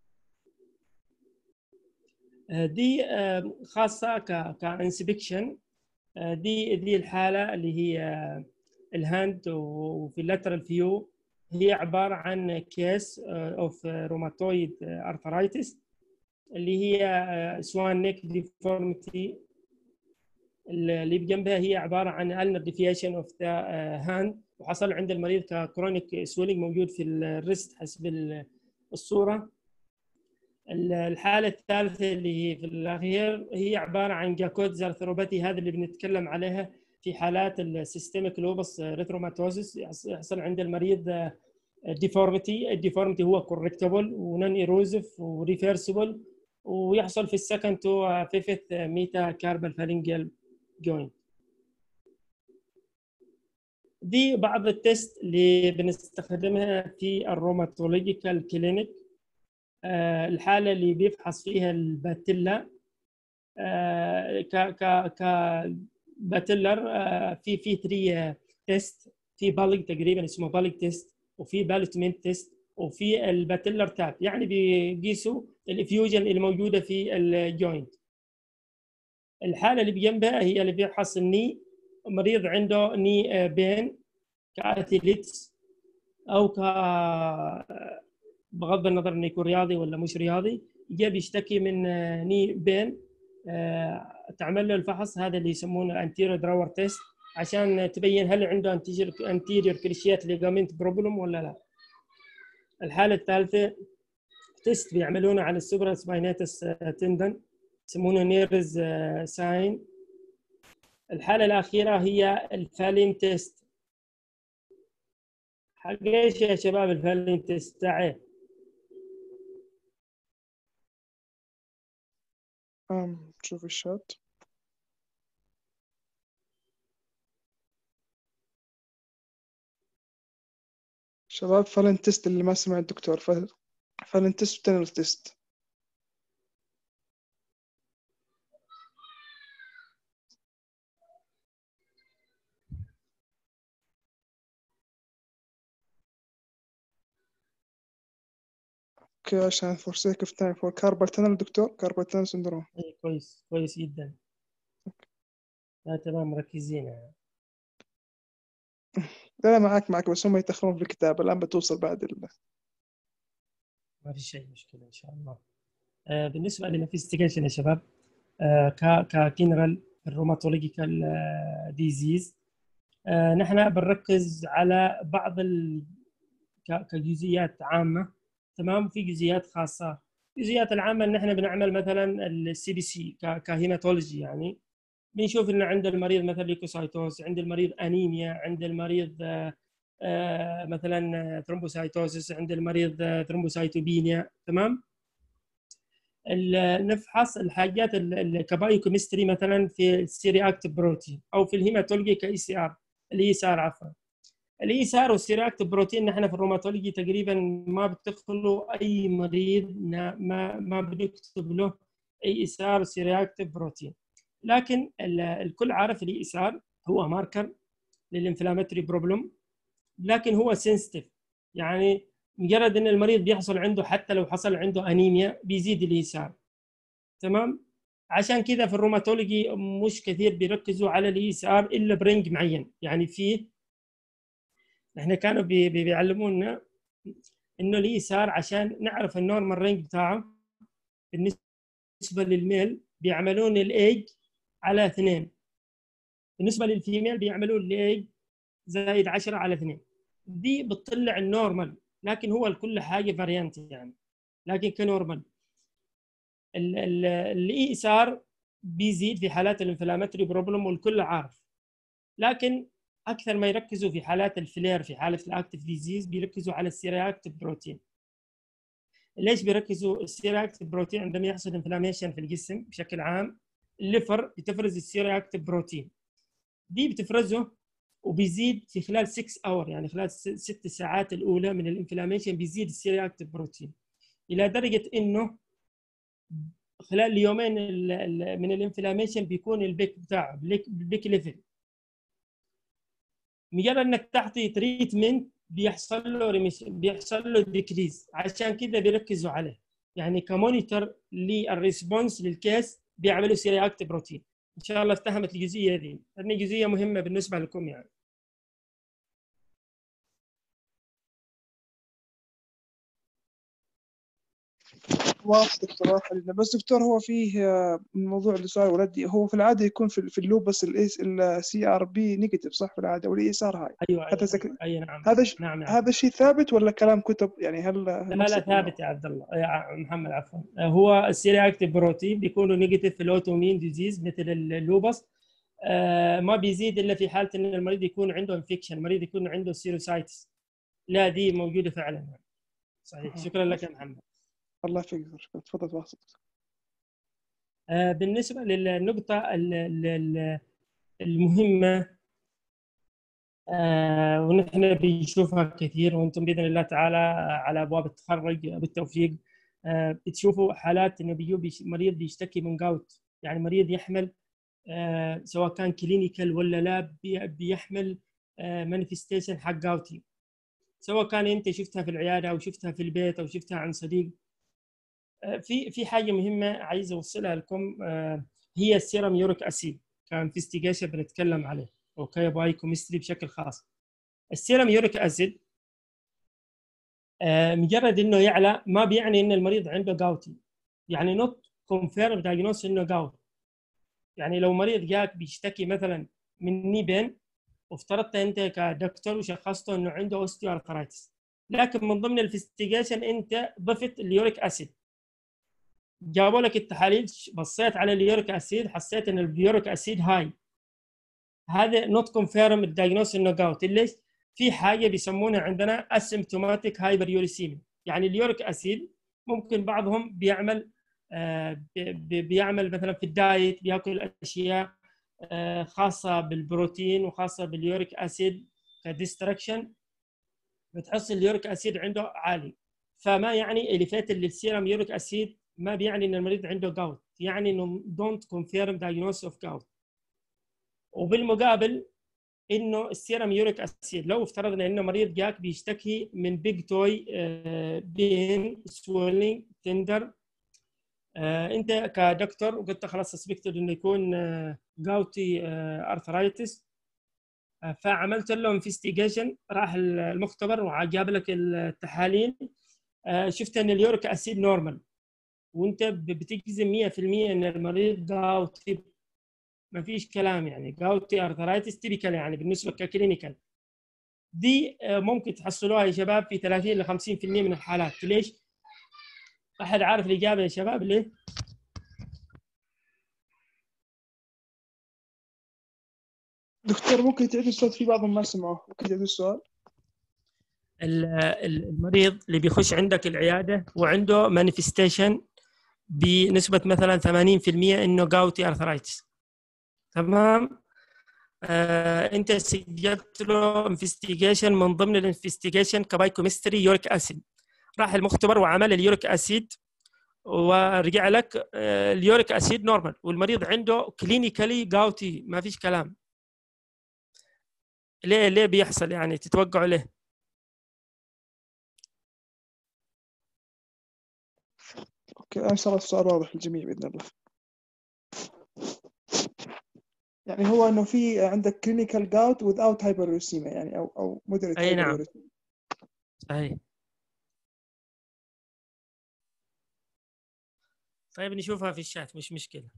دي خاصه كانسبكشن، دي الحاله اللي هي الهاند وفي اللاترال فيو، هي عباره عن كيس اوف روماتويد ارثرايتس اللي هي سوان نيك ديفورميتي. اللي بجنبها هي عباره عن ulnar deviation of the hand، وحصل عند المريض ككرونيك سويلنج موجود في الريست حسب الصوره. الحاله الثالثه اللي هي في الاخير هي عباره عن جاكوت ارثروباثي، هذا اللي بنتكلم عليها في حالات السيستميك لوبس ريثروماتوزس، يحصل عند المريض ديفورميتي. الديفورميتي هو كوركتبل ونون ايروزف وريفيرسبل، ويحصل في السكند تو فيفث ميتا كاربال فالنجل جوينت. دي بعض التست اللي بنستخدمها في الروماتولوجيكال كلينيك. الحاله اللي بيفحص فيها الباتيلا ك ك ك باتيلر في 3 تيست، في بالج تقريبا اسمه بالج تيست، وفي بالوتمنت تيست، وفي الباتيلر تاب، يعني بيقيسوا الافيوجن اللي موجوده في الجوينت. الحاله اللي بجنبها هي اللي بيفحص الني، مريض عنده ني بين كاثليتس او بغض النظر انه يكون رياضي ولا مش رياضي، جاء بيشتكي من ني بين، تعمل له الفحص هذا اللي يسمونه انتيريور دراور تيست عشان تبين هل عنده انتيريور كريشيات ليجامنت بروبلم ولا لا. الحاله الثالثه تيست بيعملونه على السوبرا سبايناتس تندن يسمونه نيرز ساين. الحاله الاخيره هي الفالين تيست. حق ايش يا شباب الفالين تيست تاعه؟ شوف الشات. شباب فالين تيست اللي ما سمع الدكتور، فالين تيست وتنل تيست. اوكي عشان for sake of time for carpal tunnel دكتور، carpal tunnel syndrome. كويس كويس جدا. تمام مركزين يعني. لا معك بس هم يتأخرون في الكتاب، الآن بتوصل بعد ما في شيء مشكله ان شاء الله. بالنسبه للانفستيجيشن يا شباب، كجنرال الروماتولوجيكال ديزيز، نحن بنركز على بعض كجزئيات عامه، تمام، في جزئيات خاصه. الجزئيات العامه ان احنا بنعمل مثلا السي بي سي كهيماتولوجي، يعني بنشوف ان عند المريض مثلا ليكوسايتوز، عند المريض انيميا، عند المريض مثلا ثرومبوسايتوزس، عند المريض ثرومبوسايتوبينيا، تمام. نفحص الحاجات كبايوكيمستري مثلا في السيري اكتيف بروتين، او في الهيماتولوجي كاي سي ار، الاي سي ار عفوا. الاي اس ار والسيرو اكتيف بروتين نحن في الروماتولوجي تقريبا ما بتخلوا اي مريض ما بنكتب له اي اس ار وسيرو اكتيف بروتين. لكن الكل عارف الاي اس ار هو ماركر للانفلاماتوري بروبلم، لكن هو سنسيتيف، يعني مجرد ان المريض بيحصل عنده، حتى لو حصل عنده انيميا بيزيد الاي اس ار. تمام. عشان كذا في الروماتولوجي مش كثير بيركزوا على الاي اس ار الا برينج معين. يعني في احنا كانوا بيعلمونا انه الاي اس ار عشان نعرف النورمال رينج بتاعه بالنسبه للميل بيعملون الايج على 2، بالنسبه للفيميل بيعملون الايج زائد 10 على 2. دي بتطلع النورمال، لكن هو لكل حاجه فاريانت يعني، لكن كنورمال الاي اس ار بيزيد في حالات الانفلاماتوري بروبلم والكل عارف. لكن اكثر ما يركزوا في حالات الفلير، في حاله الاكتيف ديزيز بيركزوا على السيرياكتيف بروتين. ليش بيركزوا السيرياكتيف بروتين؟ عندما يحصل انفلاميشن في الجسم بشكل عام الليفر بتفرز السيرياكتيف بروتين، دي بتفرزه وبيزيد في خلال 6 اور، يعني خلال 6 ساعات الاولى من الانفلاميشن بيزيد السيرياكتيف بروتين الى درجه انه خلال اليومين من الانفلاميشن بيكون البيك بتاعه البيك ليفل. مجرد انك تعطي تريتمنت بيحصل له ريميشن، بيحصل له ديكريز. عشان كده بيركزوا عليه يعني كمونيتور للريسبونس للكيس، بيعملوا سيرياكتيف بروتين. ان شاء الله افتهمت الجزئيه دي، لان جزئيه مهمه بالنسبه لكم يعني. واضح دكتور، واضح لنا. بس دكتور هو فيه الموضوع اللي صار ولدي، هو في العاده يكون في اللوب بس السي ار بي نيجاتيف صح في العاده، والاي اس ار هاي. ايوه ايوه نعم. نعم هذا الشيء ثابت ولا كلام كتب يعني؟ هل لا ثابت يا عبد الله، يا محمد عفوا. هو السيرياكتيف بروتين بيكونوا نيجاتيف في الاوتومين ديزيز مثل اللوبس، ما بيزيد الا في حاله ان المريض يكون عنده انفكشن، المريض يكون عنده سيروسايتس. لا دي موجوده فعلا. صحيح. شكرا لك يا محمد. الله يفيك. تفضل واصل. بالنسبه للنقطه المهمه ونحن بنشوفها كثير، وانتم باذن الله تعالى على ابواب التخرج بالتوفيق بتشوفوا حالات انه بيجوا مريض بيشتكي من جاوت، يعني مريض يحمل سواء كان كلينيكال ولا لا بيحمل مانيفستيشن حق جاوتي، سواء كان انت شفتها في العياده او شفتها في البيت او شفتها عن صديق. في حاجه مهمه عايز اوصلها لكم، هي السيرم يوريك اسيد كانفستيجيشن بنتكلم عليه، اوكي، باي كيمستري بشكل خاص. السيرم يوريك اسيد مجرد انه يعلى ما بيعني ان المريض عنده جاوتي، يعني نوت كونفيرم دايجنوس انه جاوت. يعني لو مريض جاك بيشتكي مثلا من ني بين، وافترضت انت كدكتور وشخصته انه عنده اوستيو ارثرايتس، لكن من ضمن الانفستيجيشن انت ضفت اليوريك اسيد، جابوا لك التحاليل بصيت على اليوريك اسيد حسيت ان اليوريك اسيد هاي، هذا نوت كونفيرم الدايجنوس انه جاوت. ليش؟ في حاجه بيسمونها عندنا اسيمتوماتيك هايبريوريسيميا، يعني اليوريك اسيد ممكن بعضهم بيعمل مثلا في الدايت بياكل اشياء خاصه بالبروتين وخاصه باليوريك اسيد كديستركشن، بتحصل اليوريك اسيد عنده عالي. فما يعني اليفيت للسيرم يوريك اسيد ما بيعني ان المريض عنده جاوت، يعني انه دونت كونفيرم دايجنوس اوف جاوت. وبالمقابل انه السيرم يوريك اسيد لو افترضنا انه مريض جاك بيشتكي من بيج توي بين سويلينج تندر، انت كدكتور وقلت خلاص سسبكتد انه يكون جاوتي ارثرايتس، فعملت له انفستيجيشن، راح المختبر وجاب لك التحاليل، شفت ان اليوريك اسيد نورمال، وانت بتجزم 100% ان المريض جاوتي، ما فيش كلام، يعني جاوتي ارثرايتس تيبيكال يعني بالنسبه ككلينيكال. دي ممكن تحصلوها يا شباب في 30 ل 50% من الحالات. ليش؟ احد عارف الاجابه يا شباب ليه؟ دكتور ممكن تعيد الصوت؟ في بعضهم ما سمعوه، ممكن تعيد السؤال؟ المريض اللي بيخش عندك العياده وعنده مانيفستيشن بنسبه مثلا 80% انه جاوتي ارثرايتس، تمام؟ انت سجلت له انفستيجيشن، من ضمن الانفستيجيشن كبايكومستري يوريك اسيد، راح المختبر وعمل اليوريك اسيد ورجع لك اليوريك اسيد نورمال، والمريض عنده كلينيكالي جاوتي، ما فيش كلام. ليه بيحصل يعني؟ تتوقعوا ليه؟ اوكي، ان شاء الله السؤال واضح للجميع باذن الله. يعني هو انه في عندك كلينيكال جاوت without hyperuricemia، يعني او moderate اي نعم، hyperuricemia. صحيح. طيب نشوفها في الشات، مش مشكله.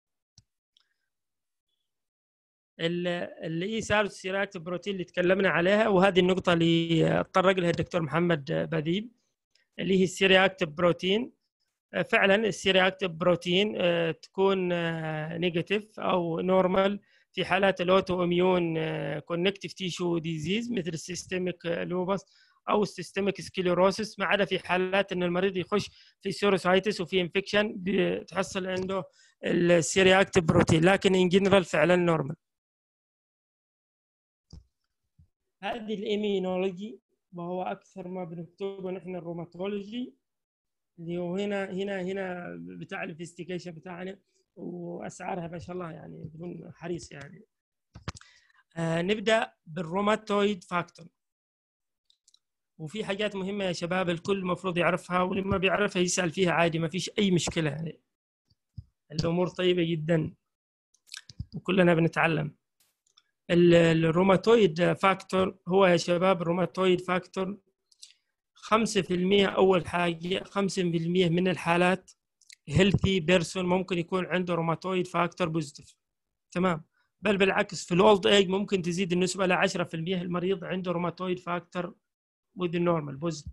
اللي سالت سيرات البروتين اللي تكلمنا عليها، وهذه النقطه اللي تطرق لها الدكتور محمد بذيب، اللي هي السيرياكتيف بروتين. فعلا السيرياكتيف بروتين تكون نيجاتيف او نورمال في حالات الاوتو اميون كونكتيف تيشو ديزيز مثل السيستميك لوبس او السيستميك سكليروسس، ما عدا في حالات ان المريض يخش في سيروسايتس وفي انفكشن بتحصل عنده السيرياكتيف بروتين، لكن ان جنرال فعلا نورمال. هذه الايمينولوجي، وهو اكثر ما بنكتبه نحن الروماتولوجي، اللي هو هنا بتاع الانفستيجيشن بتاعنا، واسعارها ما شاء الله يعني بدون حريص يعني. نبدا بالروماتويد فاكتور. وفي حاجات مهمه يا شباب الكل المفروض يعرفها، واللي ما بيعرفها يسال فيها عادي، ما فيش اي مشكله يعني. الامور طيبه جدا وكلنا بنتعلم. الروماتويد فاكتور هو يا شباب، الروماتويد فاكتور 5% أول حاجة، 5% من الحالات هيلثي بيرسون ممكن يكون عنده روماتويد فاكتور بوزيتيف، تمام. بل بالعكس في الأولد ايج ممكن تزيد النسبة ل 10%، المريض عنده روماتويد فاكتور with the normal بوزيتيف.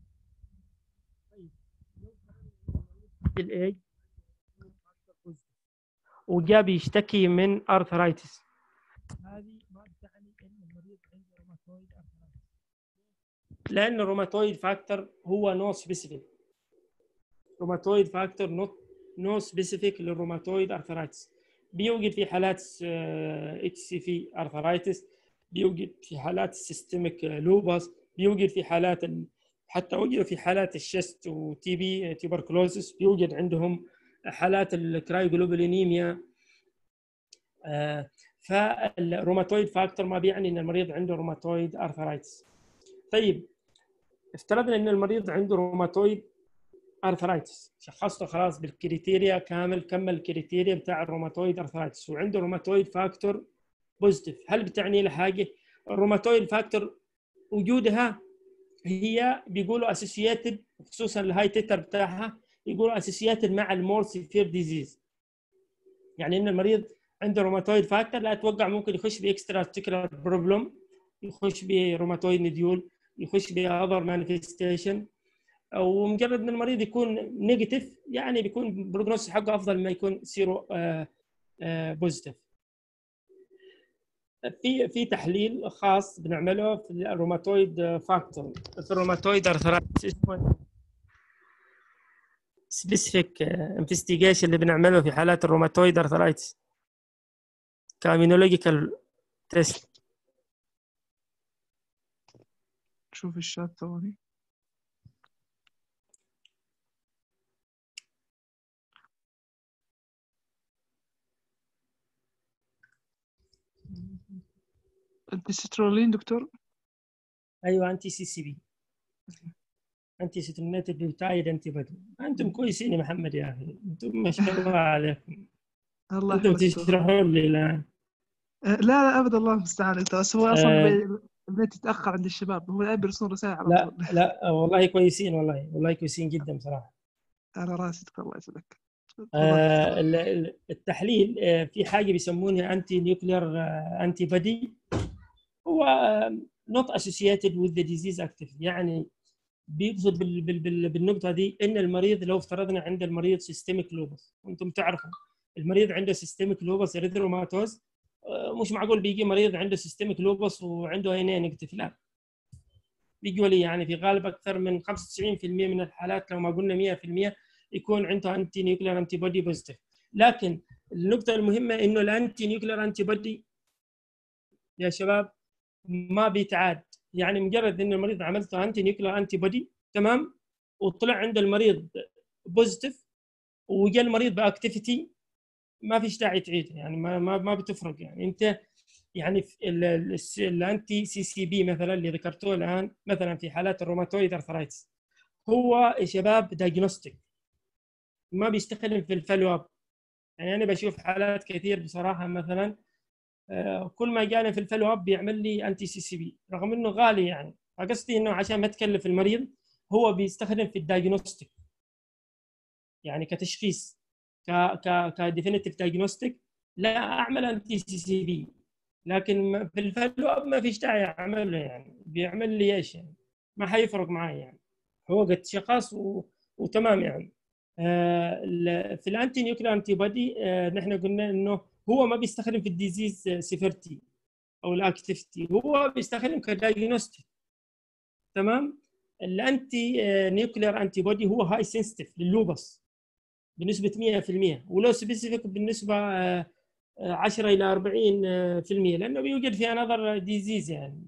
الايج وجاء بيشتكي من ارثرايتس، هذه ما بتعني ان المريض عنده روماتويد ارثرايتس، لان الروماتويد فاكتور هو نو سبيسيفيك. روماتويد فاكتور نو سبيسيفيك للروماتويد ارثرايتس. بيوجد في حالات اتش سي في ارثرايتس، بيوجد في حالات السيستميك لوباس، بيوجد في حالات حتى وجد في حالات الشست وتي بي تيبركلوزس، بيوجد عندهم حالات الكرايوجلوبولينيميا. فالروماتويد فاكتور ما بيعني ان المريض عنده روماتويد ارثرايتس. طيب افترضنا ان المريض عنده روماتويد ارثرايتس، شخصته خلاص بالكريتيريا كامل، كمل الكريتيريا بتاع الروماتويد ارثرايتس وعنده روماتويد فاكتور بوزيتيف، هل بتعني له حاجه؟ الروماتويد فاكتور وجودها هي بيقولوا اسوسييتد، خصوصا الهاي تيتر بتاعها يقولوا اسوسييتد مع المور سيفير ديزيز. يعني ان المريض عنده روماتويد فاكتور لا اتوقع ممكن يخش باكسترا ارتيكولار بروبلم، يخش بروماتويد نديول، يخش باذر مانيفستيشن، او مجرد ان المريض يكون نيجاتيف يعني بيكون البروجنوس حقه افضل ما يكون سيرو بوزيتيف. في تحليل خاص بنعمله في الروماتويد فاكتور، في الروماتويد ارثرايتس، اسمه سبيسيفيك انفستيجيشن اللي بنعمله في حالات الروماتويد ارثرايتس كامينولوجيكال تيست. شوف الشات ثواني. الديسترولين دكتور؟ ايوه انتي سي سي بي، انتي ستيميتد بيوتايد انتي بودي. انتم كويسين يا محمد يا اخي، انتم ما شاء الله عليكم. الله انتم يحفظك دكتور. تشرحوا لي الان. لا ابدا، الله المستعان دكتور، بس هو اصلا البيت يتاخر عند الشباب، هو الان بيرسلون رسائل على لا طول. لا والله كويسين، والله كويسين جدا بصراحه. على راسي دكتور، الله يسعدك. تفضل. التحليل في حاجه بيسمونها انتي نيوكلير انتي بودي، هو not associated with the disease activity، يعني بيقصد بالنقطه دي ان المريض لو افترضنا عند المريض سيستميك لوبس، وانتم تعرفوا المريض عنده سيستميك لوبس اريثروماتوز، مش معقول بيجي مريض عنده سيستميك لوبس وعنده هنا نيجاتيف، لا بيجوا لي يعني في غالب اكثر من 95% من الحالات لو ما قلنا 100% يكون عنده انتي نيوكلير انتي بودي بوزيتيف. لكن النقطه المهمه انه الانتي نيوكلير انتي بودي يا شباب ما بيتعاد. يعني مجرد ان المريض عملته انتي نيوكلير انتي بودي تمام، وطلع عند المريض بوزيتيف وجا المريض باكتيفيتي، ما فيش داعي تعيد، يعني ما بتفرق. يعني انت يعني الانتي سي سي بي مثلا اللي ذكرتوه الان مثلا في حالات الروماتويد ارثرايتس، هو يا شباب دايجنوستيك، ما بيستخدم في الفولو اب. يعني انا بشوف حالات كثير بصراحه مثلا كل ما جاني في الفولو اب بيعمل لي انتي سي سي بي رغم انه غالي. يعني فقصدي انه عشان ما تكلف المريض هو بيستخدم في الدايجنوستيك، يعني كتشخيص، كديفينيتيف دايجنوستيك لا اعمل انتي سي سي بي. لكن في الفولو اب ما فيش داعي اعمله، يعني بيعمل لي ايش يعني، ما حيفرق معي يعني، هو قد شخص وتمام يعني. في الانتي نيوكلير انتي بودي نحن قلنا انه هو ما بيستخدم في الديزيز سيفيرتي او الاكتيفيتي، هو بيستخدم كدايجنوستيك تمام. الانتي نيوكلير انتي بودي هو هاي سنسيتيف لللوبس بنسبه 100%، ولو سبيسيفيك بالنسبه 10 الى 40%، لانه بيوجد في انذر ديزيز يعني.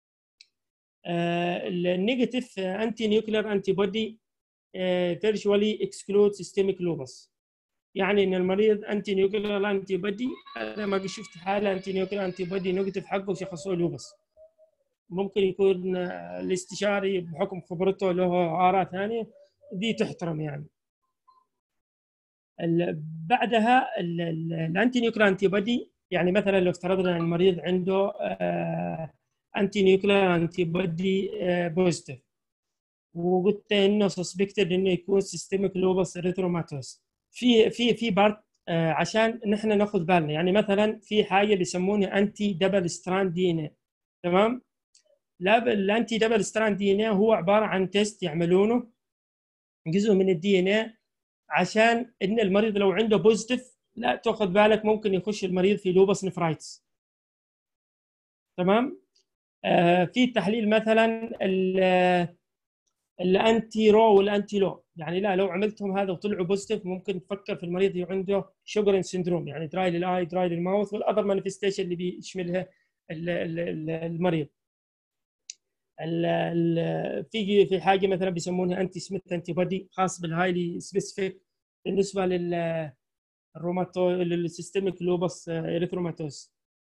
النيجاتيف انتي نيوكلير انتي بودي فيرشوالي اكسكلود سيستميك لوبس، يعني ان المريض انتي نيوكلير انتي بودي، انا ما قد شفت حاله انتي نيوكلير انتي بودي نيجاتيف حقه وشخصوه لوبس. ممكن يكون الاستشاري بحكم خبرته له آراء ثانيه، دي تحترم يعني. بعدها الانتي نيوكلير انتي بودي، يعني مثلا لو افترضنا ان المريض عنده انتي نيوكلير انتي بودي بوزيتيف، وقلت انه سسبكتد انه يكون سيستميك لوبس اريثروماتوس، في بارت عشان نحن ناخذ بالنا. يعني مثلا في حاجه بيسمونها انتي دبل ستراند دي ان اي تمام. لا، الانتي دبل ستراند دي ان اي هو عباره عن تيست يعملونه جزء من الدي ان اي، عشان ان المريض لو عنده بوزيتيف لا تاخذ بالك ممكن يخش المريض في لوبس نفرايتس تمام. في تحليل مثلا الانتي رو والانتي لو، يعني لا لو عملتهم هذا وطلعوا بوزيتيف ممكن تفكر في المريض عنده شوجرن سيندروم، يعني دراي للاي دراي للماوث والاذر مانيفستيشن اللي بيشملها المريض. في حاجه مثلا بيسمونها انتي سميث انتي بودي خاص بالهايلي سبيسيفيك بالنسبه للروماتو للسيستميك لوبس اريثروماتوس.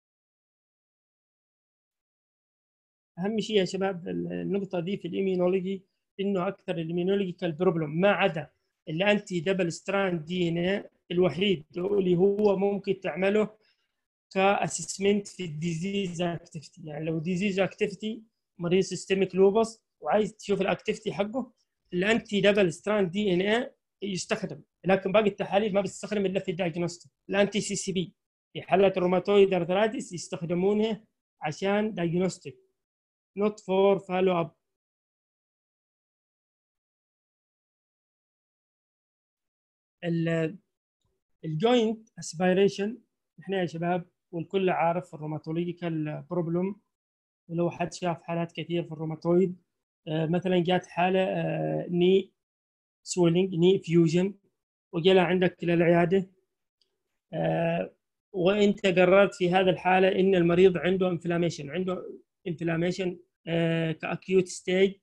اهم شيء يا شباب النقطه دي في الاميونولوجي، انه اكثر الاميونولوجيكال بروبلم ما عدا الانتي دبل ستراند دي ان الوحيد اللي هو ممكن تعمله كاسسمنت في الديزيز اكتيفيتي. يعني لو ديزيز اكتيفيتي مريض سيستميك لوبس وعايز تشوف الاكتيفيتي حقه، الانتي دبل ستراند دي ان اي يستخدم، لكن باقي التحاليل ما بتستخدم الا في الدايجنوستيك. الانتي سي سي بي في حالات الروماتويد ارثرايتس يستخدمونها عشان دايجنوستيك not for follow up. الجوينت اسبيريشن احنا يا شباب والكل عارف الروماتولوجيكال بروبلم، ولو حد شاف حالات كثير في الروماتويد مثلا جات حاله ني سويلنج ني فيوجن وجاء عندك للعياده وانت قررت في هذا الحاله ان المريض عنده انفلاميشن كاكيوت ستيج،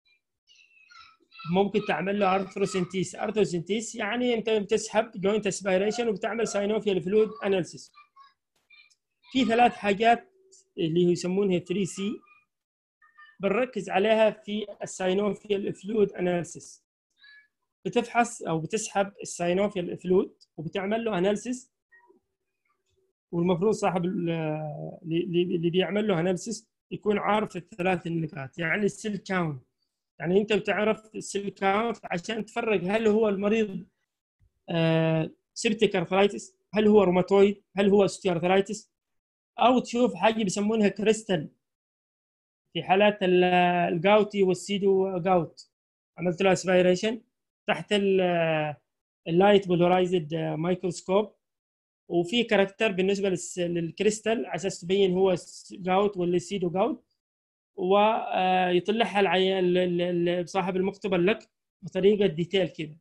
ممكن تعمل له ارثروسنتيس يعني انت بتسحب جوينت اسبيريشن وبتعمل ساينوفيال فلويد اناليسيس. في 3 حاجات اللي يسمونها 3 سي بنركز عليها في الساينوفيال فلويد اناليسيس. بتفحص او بتسحب الساينوفيال فلويد وبتعمل له اناليسيس، والمفروض صاحب اللي بيعمل له اناليسيس يكون عارف ال3 نقاط. يعني السيل كاونت، يعني انت بتعرف السيل كاونت عشان تفرق هل هو المريض سيبتيك ارثرايتس، هل هو روماتويد، هل هو اوستيوارثرايتس، او تشوف حاجه بيسمونها كريستال في حالات الجاوتي والسيدو جاوت، عملت له اسبيريشن تحت اللايت بولورايزد مايكروسكوب، وفي كاركتر بالنسبه للكريستال على اساس تبين هو جاوت ولا سيدو جاوت، ويطلعها العيان صاحب المختبر لك بطريقه ديتيل كده.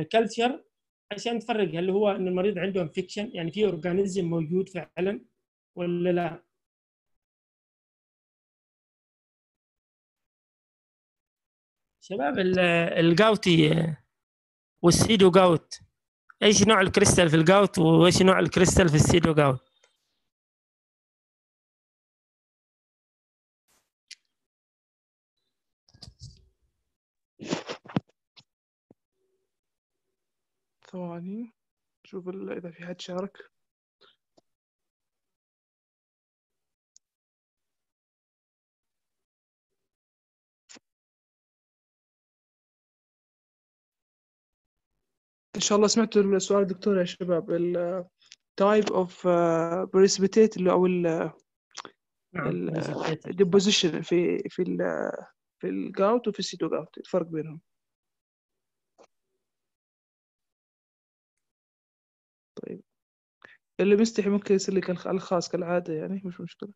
كلتشر عشان تفرق هل هو ان المريض عنده انفكشن، يعني في اورجانيزم موجود فعلا ولا لا؟ شباب الجاوتي والسيدو جاوت، ايش نوع الكريستال في الجاوت وايش نوع الكريستال في السيدو جاوت؟ ثواني شوف إذا في حد شارك. إن شاء الله سمعتوا السؤال دكتور يا شباب. ال type of precipitate اللي أو ال نعم deposition في الجاوت وفي السيتو جاوت، الفرق بينهم. طيب اللي مستحي ممكن يصير لك الخاص كالعادة، يعني مش مشكلة.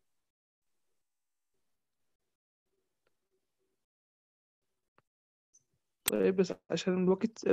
طيب بس عشان الوقت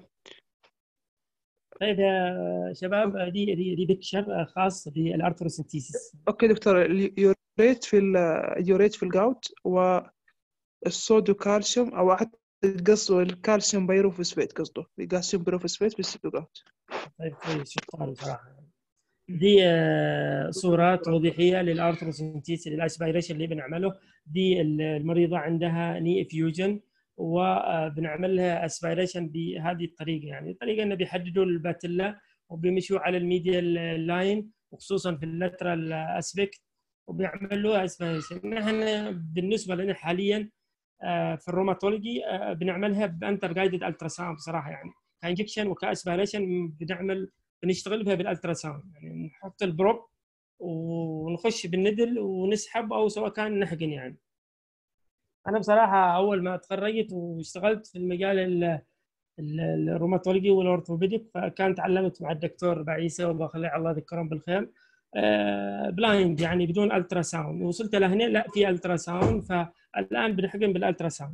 طيب يا شباب، دي بيكتشر خاص بالارثروسنتيسيس. اوكي دكتور، اليوريت في الجاوت والصوديو كالسيوم، او حتى قصده الكالسيوم بيروفوسفات، قصده الكالسيوم بيروفوسفات في السيتو جاوت. طيب كويس، شطار بصراحه. دي صورة توضيحية للارثروسنتيسيس للاسبيريشن اللي بنعمله. دي المريضة عندها ني افيوجن، وبنعمل لها اسبيريشن بهذه الطريقة. يعني الطريقة انه بيحددوا الباتيلا وبيمشوا على الميديال لاين، وخصوصا في اللاترال اسبكت، وبيعملوا اسبيريشن. نحن بالنسبة لنا حاليا في الروماتولوجي بنعملها بانتر جايدد التراساوند بصراحة. يعني كانجكشن وكاسبيريشن بنشتغل بها بالالتراساوند، يعني نحط البروب ونخش بالندل ونسحب، او سواء كان نحقن. يعني انا بصراحه اول ما تخرجت واشتغلت في المجال الروماتولوجي والاورثوبيديك، فكان تعلمت مع الدكتور بعيسى، والله يخليه الله يذكرهم بالخير، بلايند يعني بدون التراساوند. وصلت لهنا لا في التراساوند، فالان بنحقن بالالتراساوند.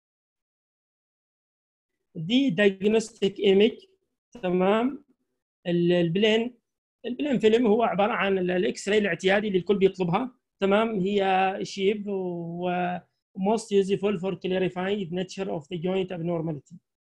دي دايجنوستيك ايمج، تمام. البلين فيلم هو عباره عن الاكس راي الاعتيادي اللي الكل بيطلبها، تمام. هي شيب و most useful for clarifying the nature of the joint abnormality.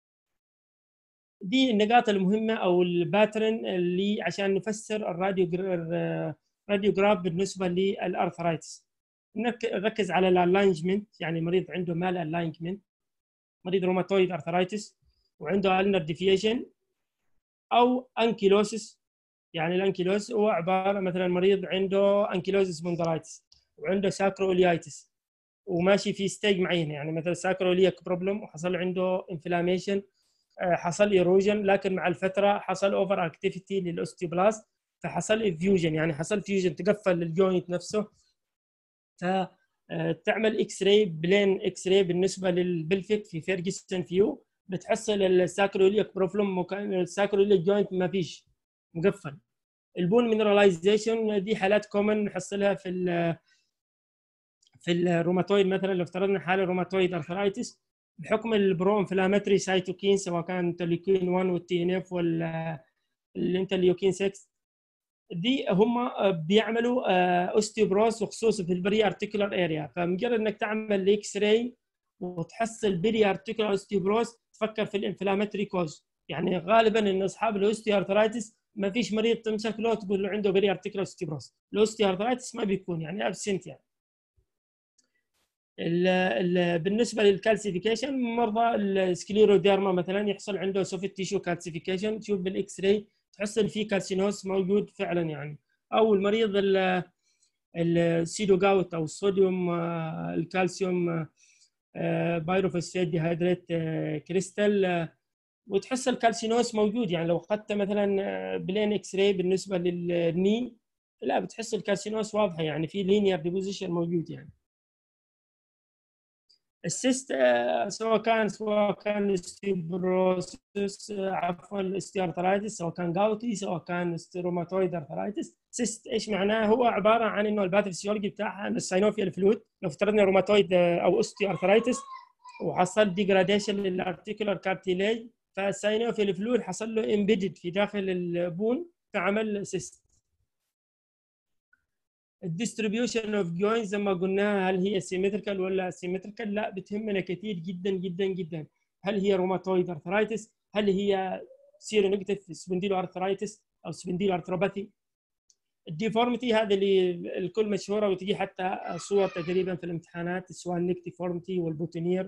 دي النقاط المهمه او الباترن اللي عشان نفسر الراديوجراف بالنسبه للارثرايتس. نركز على الالاينمنت، يعني مريض عنده مال الاينمنت، مريض روماتويد ارثرايتس وعنده النر ديفيشن او انكيلوسيس. يعني الانكيلوز هو عباره مثلا مريض عنده انكيلوزيس سبوندلايتس وعنده ساكرووليايتس وماشي في ستيج معين، يعني مثلا ساكرولياك بروبلم وحصل عنده انفلاميشن، حصل ايروجن، لكن مع الفتره حصل اوفر اكتيفيتي للاوستيوبلاست، فحصل افيوجن، يعني حصل فيوجن تقفل الجوينت نفسه. فتعمل اكس راي، بلين اكس راي بالنسبه للبلفيك في فيرجسون فيو، بتحصل الساكرولياك بروبلم، الساكرولياك جوينت ما فيش، مقفل. البون مينراليزيشن دي حالات كومن نحصلها في الروماتويد. مثلا لو افترضنا حاله روماتويد ارثرايتس، بحكم البرو انفلاماتري سايتوكين، سواء كان انترليوكين 1 والتي ان اف والانترليوكين 6، دي هم بيعملوا اوستيوبروز، وخصوصا في البري ارتيكولار اريا. فمجرد انك تعمل اكس راي وتحصل بري ارتيكولار اوستيوبروز، تفكر في الانفلاماتري كوز. يعني غالبا ان اصحاب الاوستيو ارثرايتس ما فيش مريض تمسك له تقول له عنده بري ارتيكولار اوستيوبروز، الاوستيو ارثرايتس ما بيكون يعني ابسنت. يعني بالنسبه للكالسيفيكيشن، مرضى السكليروديرما مثلا يحصل عنده سوفت تيشو كالسيفيكيشن، تشوف بالاكس راي تحصل فيه كالسينوس موجود فعلا يعني. او المريض السيدو جاوت او الصوديوم الكالسيوم بايروفوسفات ديهيدريت كريستال، وتحس الكالسينوس موجود. يعني لو اخذت مثلا بلين اكس راي بالنسبه للني، لا بتحس الكالسينوس واضحه، يعني في لينير ديبوزيشن موجود. يعني السيست سواء كان ستيبروسس، عفوا الاستيارثرايتس، سواء كان جاوتي، سواء كان روماتويد ارثرايتس. سيست ايش معناه؟ هو عباره عن انه الباثوفيسيولوجي بتاعها الساينوفيال فلويد. لو افترضنا روماتويد او اوستيارثرايتس وحصل ديجراديشن للارتيكولار كارتيلاج، فالساينوفيال فلويد حصل له امبيدد في داخل البون، فعمل سيست. الديستريبيوشن اوف جوينز زي ما قلنا، هل هي سيمتريكال ولا اسيمتريكال؟ لا، بتهمنا كثير جدا جدا جدا. هل هي روماتويد ارثرايتس؟ هل هي سيرونيجاتيف سبونديلو ارثرايتس او سبونديلو ارثروباثي؟ الديفورميتي هذا اللي الكل مشهوره وتجي حتى صور تقريبا في الامتحانات، السوان نيك ديفورميتي والبوتونير.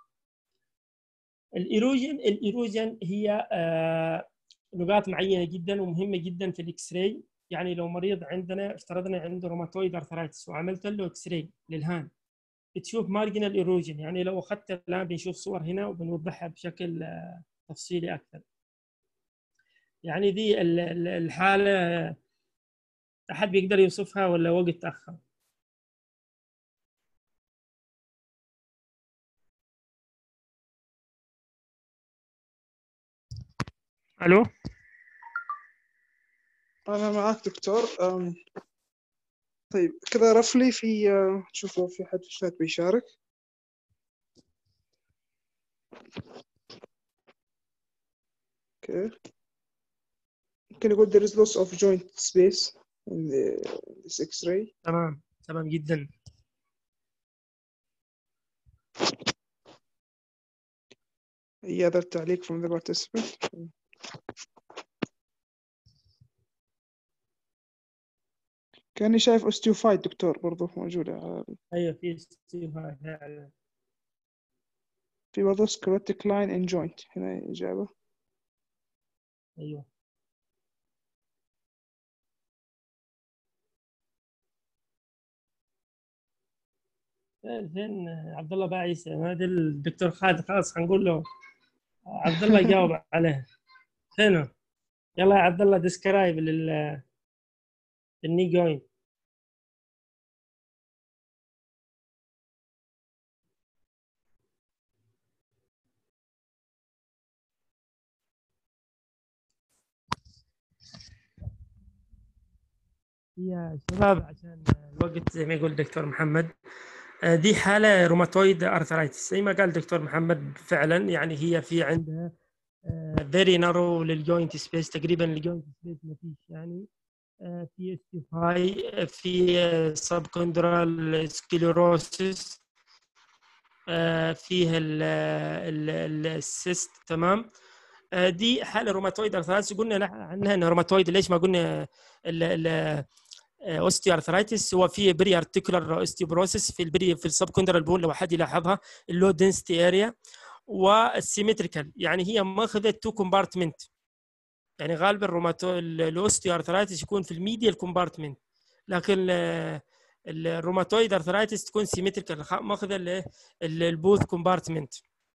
الايروجن هي نقاط معينه جدا ومهمه جدا في الاكس راي. يعني لو مريض عندنا افترضنا عنده روماتويد ارثرايتس وعملت له اكس راي للهان، بتشوف مارجنال ايروجن. يعني لو اخذت الان بنشوف صور هنا وبنوضحها بشكل تفصيلي اكثر. يعني دي الحاله احد بيقدر يوصفها ولا وقت تاخر؟ الو، أنا معك دكتور. طيب كذا رفلي في شوف لو في حد في الشات بيشارك. اوكي، ممكن يقول there is loss of joint space in this X-ray. تمام تمام جدا. أي other تعليق from the participant؟ كأني شايف osteophyte دكتور برضو موجودة. ايوه في استيفاء فعلا. في برضو sclerotic line in joint، هنا إجابة. ايوه فين عبد الله باعث؟ هذا الدكتور خالد خلاص حنقول له عبد الله يجاوب عليه. فينه؟ يلا يا عبد الله ديسكرايب للني جوين. يا شباب عشان الوقت زي ما يقول الدكتور محمد، دي حالة روماتويد ارثرايتس زي ما قال الدكتور محمد فعلا. يعني هي في عندها فيري نارو للجوينت سبيس، تقريبا الجوينت سبيس ما فيش. يعني في استيفاي، في سبكوندرال سكليروسيس، فيه السيست. تمام. دي حاله روماتويد ارثرايتس قلنا عنها انها روماتويد. ليش ما قلنا اوستي ارثرايتس؟ هو في بري ارتيكولار اوستيوبروسيس في البري في السبكوندرال بون، لو حد يلاحظها اللو دنسيتي اريا. والسيمتريكال يعني هي ماخذه تو كومبارتمنت. يعني غالبا الاوستيو ارثرايتس يكون في الميديال كومبارتمنت، لكن الروماتويد ارثرايتس تكون سيمتريكال ماخذه البوث كومبارتمنت.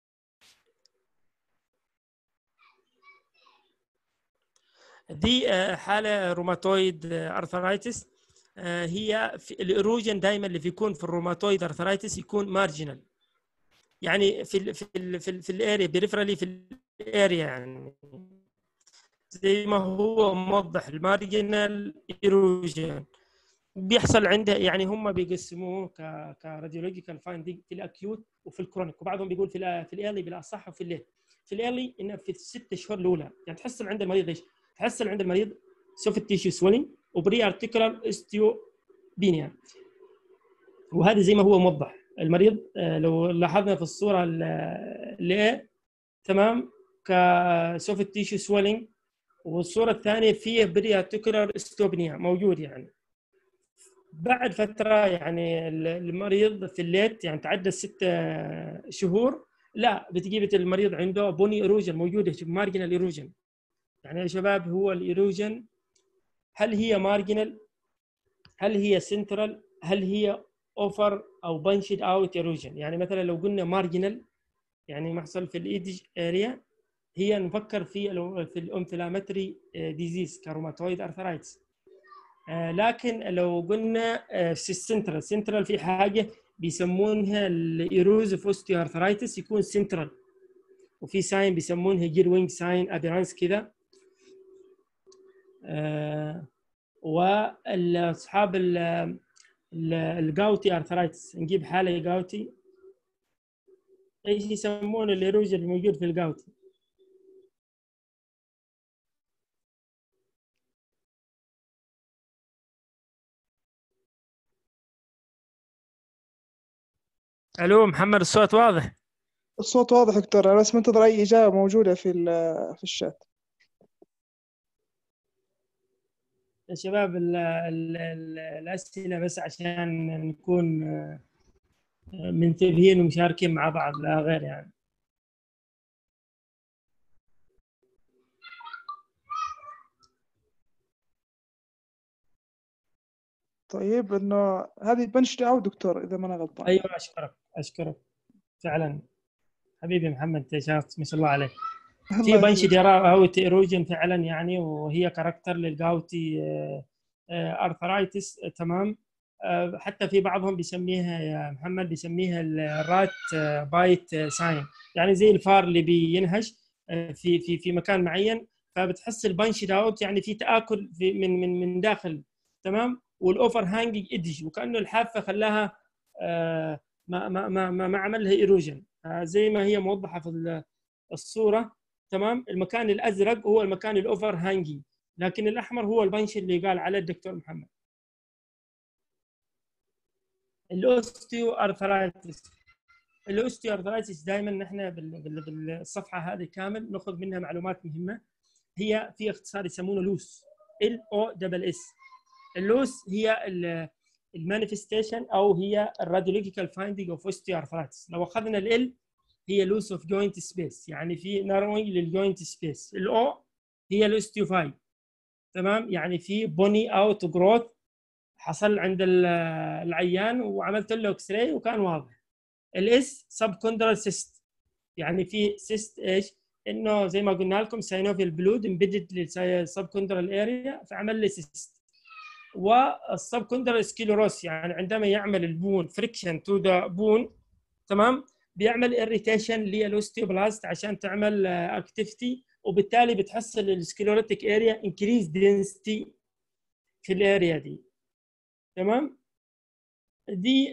دي حاله روماتويد ارثرايتس. هي في الايروجن دائما اللي بيكون في الروماتويد ارثرايتس يكون مارجنال، يعني في الاريا بريفرالي في الاريا، يعني زي ما هو موضح المارجنال ايروجن بيحصل عنده. يعني هم بيقسموه كراديولوجيكال فايندينج في الاكيوت وفي الكرونيك، وبعضهم بيقول في الايرلي بالاصح وفي الليل. في الايرلي انه في الست شهور الاولى يعني تحصل عند المريض ايش؟ تحصل عند المريض سوفت تيشو سويلنج وبري ارتيكولار استيوبينيا، وهذا زي ما هو موضح المريض. لو لاحظنا في الصوره اللي تمام كسوفت تيشو سويلنج، والصوره الثانيه فيه بري ارتيكولار استيوبينيا موجود. يعني بعد فترة يعني المريض في الليت يعني تعدى 6 شهور، لا بتجيب المريض عنده بوني ايروجن موجودة، مارجنال ايروجن. يعني يا شباب هو الايروجن هل هي مارجنال؟ هل هي سنترال؟ هل هي اوفر او بانشد اوت ايروجن؟ يعني مثلا لو قلنا مارجنال يعني محصل في الايدج اريا، هي نفكر في الانفلاماتري ديزيز كروماتويد ارثرايتس. لكن لو قلنا في السنترال في حاجه بيسمونها الايروزيف اوستيوارثرايتس يكون سنترال، وفي ساين بيسمونها جير وينج ساين ابيرانس كذا. واصحاب الجاوتي ارثرايتس نجيب حاله جاوتي، ايش يسمون الايروجن الموجود في الجاوتي؟ الو محمد، الصوت واضح؟ الصوت واضح دكتور، أنا بس منتظر أي إجابة موجودة في الشات. يا شباب الاسئله بس عشان نكون منتبهين ومشاركين مع بعض، لا غير يعني. طيب إنه هذه بنش داون دكتور إذا ما أنا غلطان. ايوه، اشكرك فعلا حبيبي محمد، انت شاطر ما شاء الله عليك. في الله بنش يسلمك. دراوتي ايروجن فعلا يعني، وهي كاركتر للجاوتي ارثرايتس، تمام. حتى في بعضهم بيسميها يا محمد، بيسميها الرات بايت ساين، يعني زي الفار اللي بينهش في مكان معين، فبتحس البنش داوت يعني في تاكل في من داخل، تمام. والاوفر هانج ايدج، وكانه الحافه خلاها ما عمل لها ايروجن، زي ما هي موضحه في الصوره، تمام. المكان الازرق هو المكان الاوفر هانجي، لكن الاحمر هو البنش اللي قال عليه الدكتور محمد. الاوستيو ارثرايتس، الاوستيو ارثرايتس دائما نحن بالصفحه هذه كامل ناخذ منها معلومات مهمه. هي في اختصار يسمونه لوس، ال او دبل اس. اللوس هي المانيفستيشن او هي الراديولوجيكال فايندينج اوف اوستيو ارثرايتس. لو اخذنا ال هي لوس اوف جوينت سبيس، يعني في ناروينج للجوينت سبيس. الاو هي الاوستيوفاي، تمام، يعني في بوني اوت جروث حصل عند العيان وعملت له اكس راي وكان واضح. الاس سب كوندرال سيست، يعني في سيست ايش؟ انه زي ما قلنا لكم ساينوفيال بلود امبيدد للسب كوندرال اريا فعمل لي سيست. والسب كوندرال سكيلوروس، يعني عندما يعمل البون فريكشن تو ذا بون، تمام، بيعمل اريتيشن للاوستيوبلاست عشان تعمل اكتيفيتي، وبالتالي بتحصل السكليروتيك اريا انكريز دنسيتي في الاريا دي، تمام. دي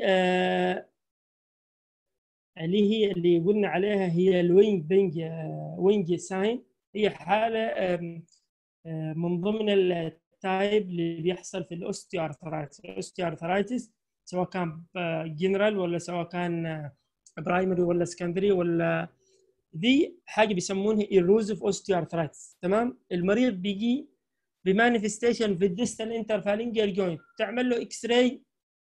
اللي هي اللي قلنا عليها هي الوينج بينج وينج ساين. هي حاله من ضمن التايب اللي بيحصل في الاوستيوارثرايتس. الاوستيوارثرايتس سواء كان جنرال ولا سواء كان برايمري ولا سكندري، ولا دي حاجه بيسمونها ايروزيف اوستيوارثرايتس، تمام. المريض بيجي بمانيفستيشن في الديستال انترفالنجيال جوينت، تعمل له اكس راي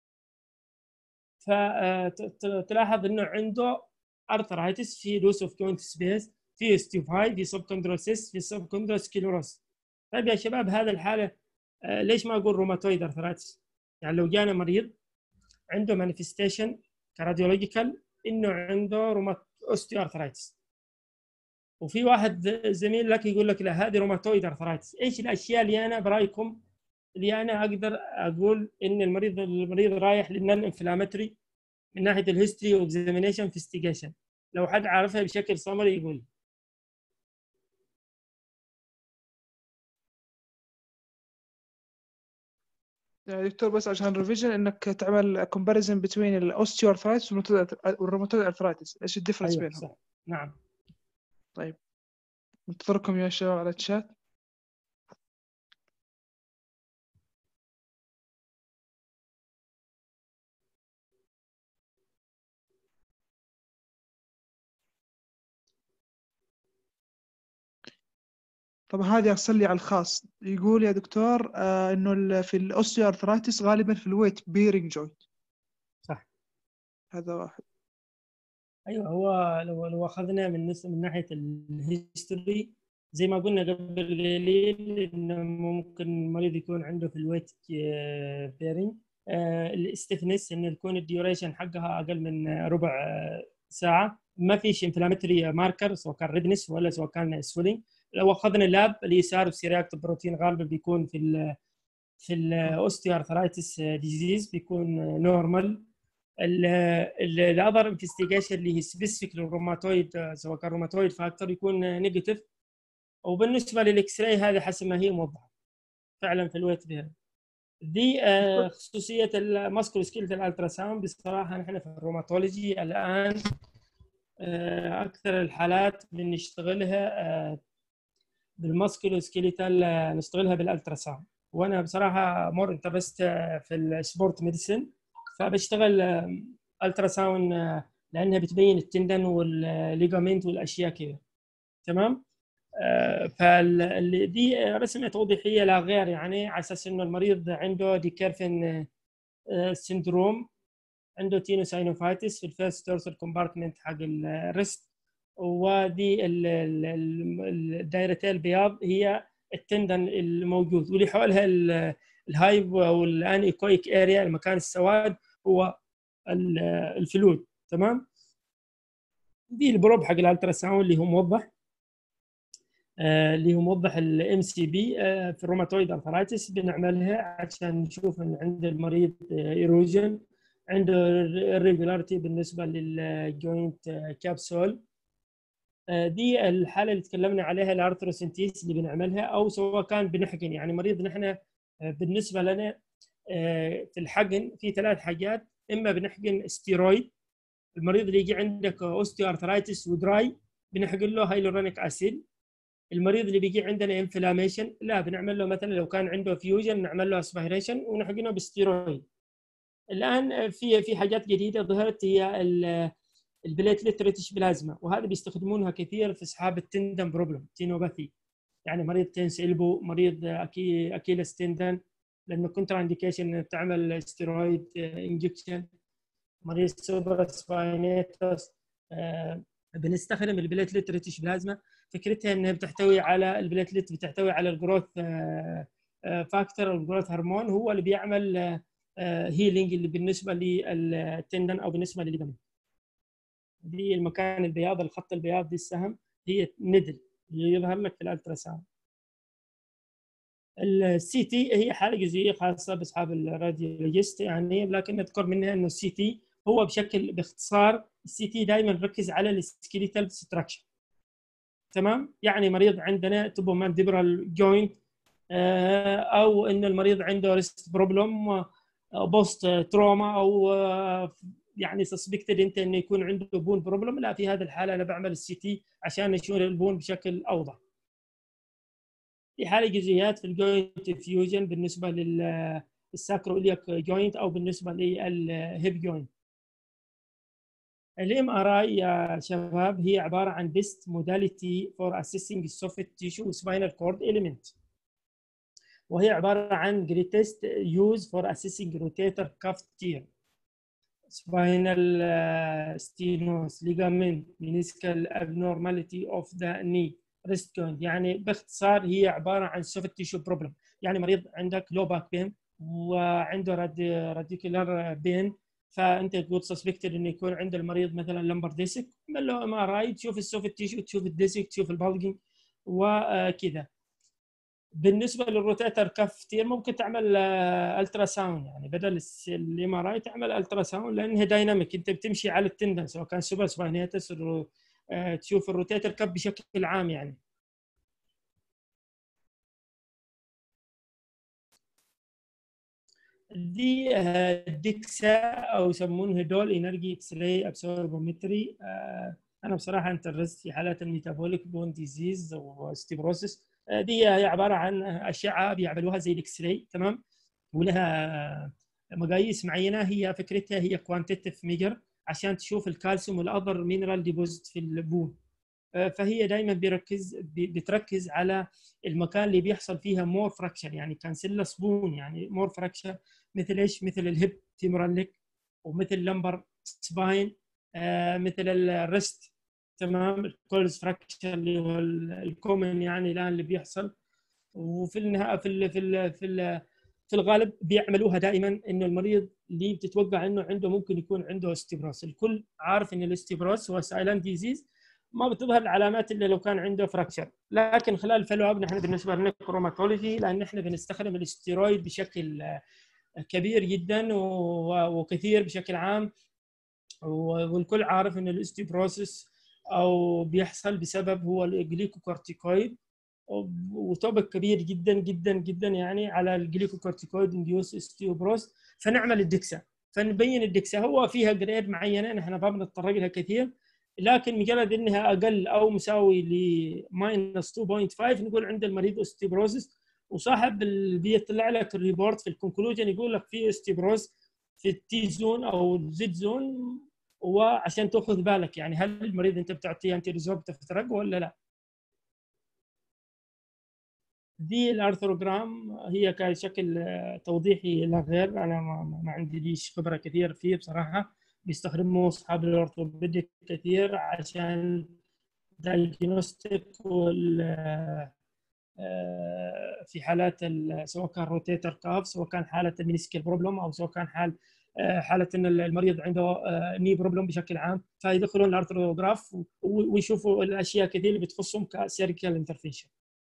فتلاحظ انه عنده ارثرايتس في لوس اوف جوينت سبيس، في استيفاي، في سبكوندروسيس، في سبكوندروسكيلوروس. طيب يا شباب، هذا الحاله ليش ما اقول روماتويد ارثرايتس؟ يعني لو جانا مريض عنده مانيفستيشن كراديولوجيكال انه عنده اوستيو ارثرايتس، وفي واحد زميل لك يقول لك لا هذه روماتويد ارثرايتس، ايش الاشياء اللي انا برايكم اللي انا اقدر اقول ان المريض رايح للنون انفلاماتوري من ناحيه الهيستوري واكزامينيشن انفستيجيشن؟ لو حد عارفها بشكل صمري يقول. يعني دكتور بس عشان ريفيجن انك تعمل كومباريزن بين الاوستيوارثرايتس والروماتويد ارثرايتس، ايش الديفرنس ايوه بينهم؟ صح، نعم. طيب، منتظركم يا شباب على الشات. طبعا هذه ارسل لي على الخاص، يقول يا دكتور انه في الاوستيوارثرايتس غالبا في الويت بيرنج جوينت. صح، هذا واحد. ايوه. هو لو اخذنا من ناحيه الهيستوري، زي ما قلنا قبل قليل انه ممكن المريض يكون عنده في الويت بيرنج الاستفنس، انه يكون الديوريشن حقها اقل من ربع ساعه، ما فيش انفلاماتوري ماركر سواء كان ريدنس ولا سواء كان سويلنج. لو اخذنا لاب اليسار سيرياكتيف بروتين غالبا بيكون في الاوستيوارثرايتس ديزيز بيكون نورمال. الاذر انفستيجيشن اللي هي سبيسيفيك للروماتويد سواء كان روماتويد فاكتور يكون نيجاتيف. وبالنسبه للاكس راي هذه حسب ما هي موضحه فعلا في الويت بها. دي خصوصيه الماسكولو سكيلتال الترا ساوند. بصراحه نحن في الروماتولوجي الان اكثر الحالات بنشتغلها بالماسكولو سكيلتال، نشتغلها بالالترا ساوند. وانا بصراحه مور انترست في السبورت ميديسن، فبشتغل الترا ساوند لانها بتبين التندن والليجامنت والاشياء كذا. تمام. فدي رسمه توضيحيه لا غير، يعني على اساس انه المريض عنده ديكيرفن سيندروم، عنده تينوساينوفايتس في الفيرست دورسال كومبارتمنت حق الريست، ودي الدائرتين البياض هي التندن الموجود، واللي حولها الهايب او الانيكويك اريا، المكان السواد هو الفلويد. تمام. دي البروب حق الالترا ساوند اللي هو موضح الام سي بي في الروماتويد ارثرايتس. بنعملها عشان نشوف ان عند المريض ايروجن، عنده irregularity بالنسبه للجوينت كابسول. دي الحاله اللي تكلمنا عليها الارثروسنتيس اللي بنعملها، او سواء كان بنحقن. يعني مريض نحن بالنسبه لنا في الحقن في 3 حاجات: اما بنحقن ستيرويد، المريض اللي يجي عندك اوستيو ارثرايتس ودراي بنحقن له هايلورونيك اسيد. المريض اللي بيجي عندنا انفلاميشن لا، بنعمل له مثلا لو كان عنده فيوجن نعمل له اسبيريشن ونحقنه بالستيرويد. الان في حاجات جديده ظهرت، هي البليتلت ريتش بلازما، وهذا بيستخدمونها كثير في اسحاب التندن بروبلم، تينوباثي، يعني مريض تنس البو، مريض اكيلس تندن، لانه كونترا انديكيشن تعمل ستيرويد انجكشن، مريض سوبر سباينيتوس. بنستخدم البليتلت ريتش بلازما. فكرتها انها بتحتوي على البليتلت، بتحتوي على الجروث فاكتور، الجروث هرمون، هو اللي بيعمل هيلينج اللي بالنسبه للتندن او بالنسبه للليجمنت. دي المكان البياض، الخط البياض دي السهم، هي ندل اللي يظهر لك في الالترا ساوند. السي تي هي حاله جزئيه خاصه باصحاب الراديولوجيست يعني، لكن نذكر منها انه السي تي هو باختصار السي تي دائما نركز على السكيليتال ستراكشر. تمام. يعني مريض عندنا توبو مانديبرال جوينت، او ان المريض عنده ريست بروبلم بوست تروما، او يعني سسبكتد انت انه يكون عنده بون بروبلم، لا في هذه الحاله انا بعمل السي تي عشان نشوف البون بشكل اوضح. في حاله جزئيات في الجوينت فيوجن بالنسبه للساكرويلياك جوينت او بالنسبه للهيب جوينت. الام ار اي يا شباب هي عباره عن بيست موداليتي فور اسيسنج السوفت تيشو سباينال كورد اليمنت، وهي عباره عن greatest use for assessing rotator cuff tear, spinal stenosis, ligament, meniscal abnormality of the knee, wrist joint. يعني باختصار هي عباره عن soft tissue problem. يعني مريض عندك low back pain وعنده radicular pain، فانت تقول سسبكتد انه يكون عند المريض مثلا لمبر ديسك، تعمل له ام ار اي تشوف السوفت تيشو، تشوف الديسك، تشوف البلجنج وكذا. بالنسبه للروتيتر كف تير ممكن تعمل الترا ساوند، يعني بدل الام ار اي تعمل الترا ساوند لانها دايناميك، انت بتمشي على التندن سواء كان سوبر سباينيتس، تشوف الروتيتر كف بشكل عام يعني. دي الدكسا او يسمونها دول انرجي اكس راي ابسوربومتري. انا بصراحه انترست في حالات الميتابوليك بون ديزيز واستيبروسيس. دي هي عباره عن اشعه بيعملوها زي الاكس راي. تمام. ولها مقاييس معينه، هي فكرتها هي كوانتيتيف ميجر عشان تشوف الكالسيوم والاذر مينرال ديبوزيت في البون. فهي دايما بتركز على المكان اللي بيحصل فيها مور فراكشر، يعني كانسيلس بون، يعني مور فراكشر، مثل ايش؟ مثل الهيب فيمورال نيك، ومثل لمبر سباين، مثل الريست. تمام. الكولز فراكشر اللي هو الكومن يعني الان اللي بيحصل. وفي النهايه في الغالب بيعملوها دائما انه المريض اللي بتتوقع انه عنده ممكن يكون عنده استبراس. الكل عارف ان الاستبراس هو سايلنت ديزيز، ما بتظهر العلامات الا لو كان عنده فراكشر، لكن خلال الفولو اب نحن بالنسبه لنا كروماتولوجي، لان احنا بنستخدم الاستيرويد بشكل كبير جدا وكثير بشكل عام، والكل عارف ان الاستيبروسيس او بيحصل بسبب هو الجليكوكورتيكويد، وتوبك كبير جدا جدا جدا يعني على الجليكوكورتيكويد انديوس استيوبروس. فنعمل الدكسا، فنبين الدكسا هو فيها جريد معينه نحن ما بنتطرق لها كثير، لكن مجرد انها اقل او مساوي ل -2.5 نقول عند المريض استيبروسيس. وصاحب بيطلع لك الريبورت في الكونكلوجن يقول لك في استيبروس في التي زون او الزد زون، وعشان تاخذ بالك يعني هل المريض انت بتعطيه انتي ريزوربتيف دراج ولا لا. دي الارثروجرام هي كشكل توضيحي لا غير، انا ما عندي ليش خبره كثير فيه بصراحه. بيستخدموه اصحاب الاورثوبيديك كثير عشان دايجنوستيك في حالات سواء كان روتيتر كاف، سواء كان حاله المينيسكال بروبلم، او سواء كان حاله ان المريض عنده ني بروبلم بشكل عام، فيدخلون الارثروجراف ويشوفوا الاشياء كثير اللي بتخصهم كسيركل انترفيشن.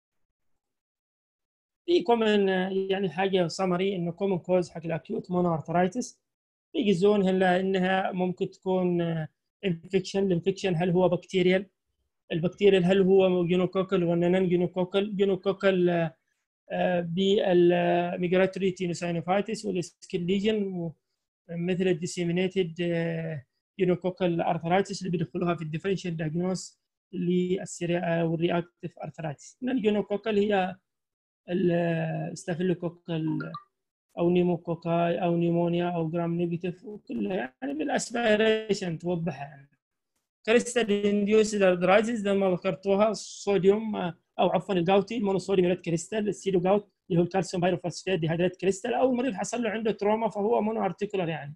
في كومن يعني حاجه سمري انه كومن كوز حق الاكيوت مونو ارثرايتس يجزون هلا انها ممكن تكون انفكشن. الانفكشن هل هو بكتيريال؟ البكتيريال هل هو جينوكوكل ولا نون جينوكوكل؟ جينوكوكل بالميجراتوري تينوساينوفايتس والسكين ليجن، مثل الديسيمينيتد جينوكوكل ارثرايتس اللي بيدخلوها في الديفرنشال دايجنوز والرياكتيف ارثرايتس. نون جينوكوكل هي الستافيلوكوكل او نيموكوكاي او نيمونيا او جرام نيجاتيف، وكلها يعني بالاسبيريشن توضحها يعني. كريستال انديوسد ارثرايتس زي ما ذكرتوها، الصوديوم او عفوا الجاوتي المونوصوديوم ريد كريستال، السيدو جاوت اللي هو الكالسيوم بايروفوسفات ديهيدرات كريستال، او المريض حصل له عنده تروما فهو مونو ارتيكولار يعني.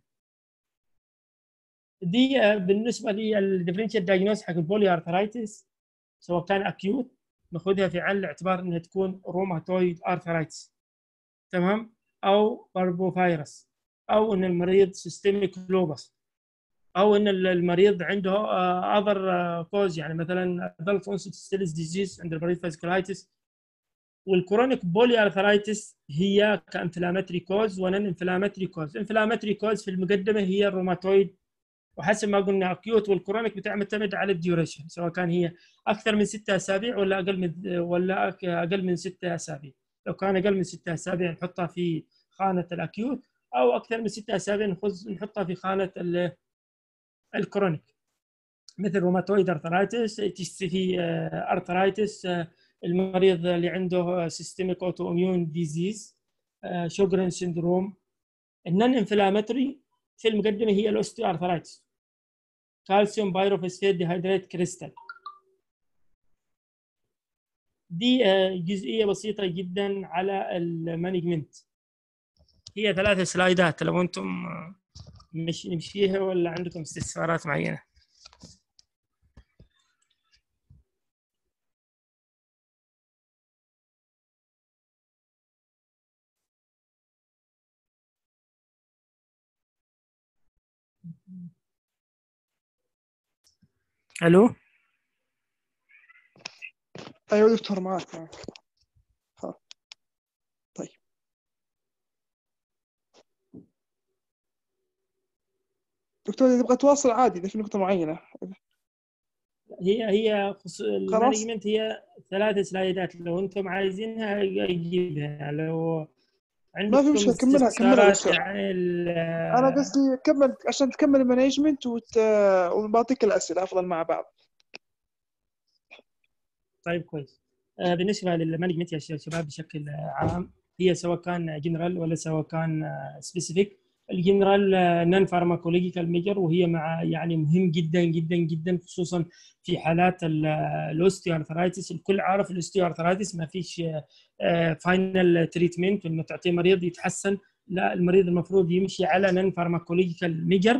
دي بالنسبه للديفرنشال دايجنوز حق البولي ارثرايتس سواء كان اكيوت ناخذها في عين الاعتبار انها تكون روماتويد ارثرايتس، تمام، او باربوفيروس، او ان المريض سيستميك لوبس، او ان المريض عنده اذر كوز يعني مثلا adult onset ستيلز ديزيز عند المريض فاسكولايتس. والكرونيك بولي ارثرايتس هي كانفلاماتري كوز ونن انفلاماتري كوز. انفلاماتري كوز في المقدمه هي الروماتويد، وحسب ما قلنا اكيوت والكرونيك بتعتمد على الديوريشن سواء كان هي اكثر من 6 اسابيع ولا اقل من 6 اسابيع. لو كان اقل من 6 اسابيع نحطها في خانه الاكيوت، او اكثر من 6 اسابيع نحطها في خانه الكرونيك، مثل روماتويد ارثرايتس، اتش سي في ارثرايتس، المريض اللي عنده سيستميك اوتو اميون ديزيز، شوغرن سيندروم. النون انفلاماتوري في المقدمه هي الاوستيو ارثرايتس، كالسيوم بايروفوسفات ديهيدرات كريستال. دي جزئيه بسيطه جدا على المانجمنت. هي 3 سلايدات لو انتم مش نمشيها ولا عندكم استفسارات معينه. الو ايوه دكتور معك. ها. طيب دكتور اذا تبغى تواصل عادي اذا في نقطه معينه. هي خلاص المانجمنت هي 3 سلايدات لو انتم عايزينها اجيبها. لو ما في عندكم مشكله، كملها استفسارات دكتور. يعني انا قصدي كمل عشان تكمل المانجمنت وبعطيك الاسئله افضل مع بعض. طيب كويس. بالنسبه للمانجمنت يا شباب بشكل عام، هي سواء كان جنرال ولا سواء كان سبيسيفيك. الجنرال نون فارماكولوجيكال ميجر، وهي مع يعني مهم جدا جدا جدا خصوصا في حالات الاوستيوارثرايتس. الكل عارف الاوستيوارثرايتس ما فيش فاينل تريتمنت انه تعطيه مريض يتحسن، لا المريض المفروض يمشي على نون فارماكولوجيكال ميجر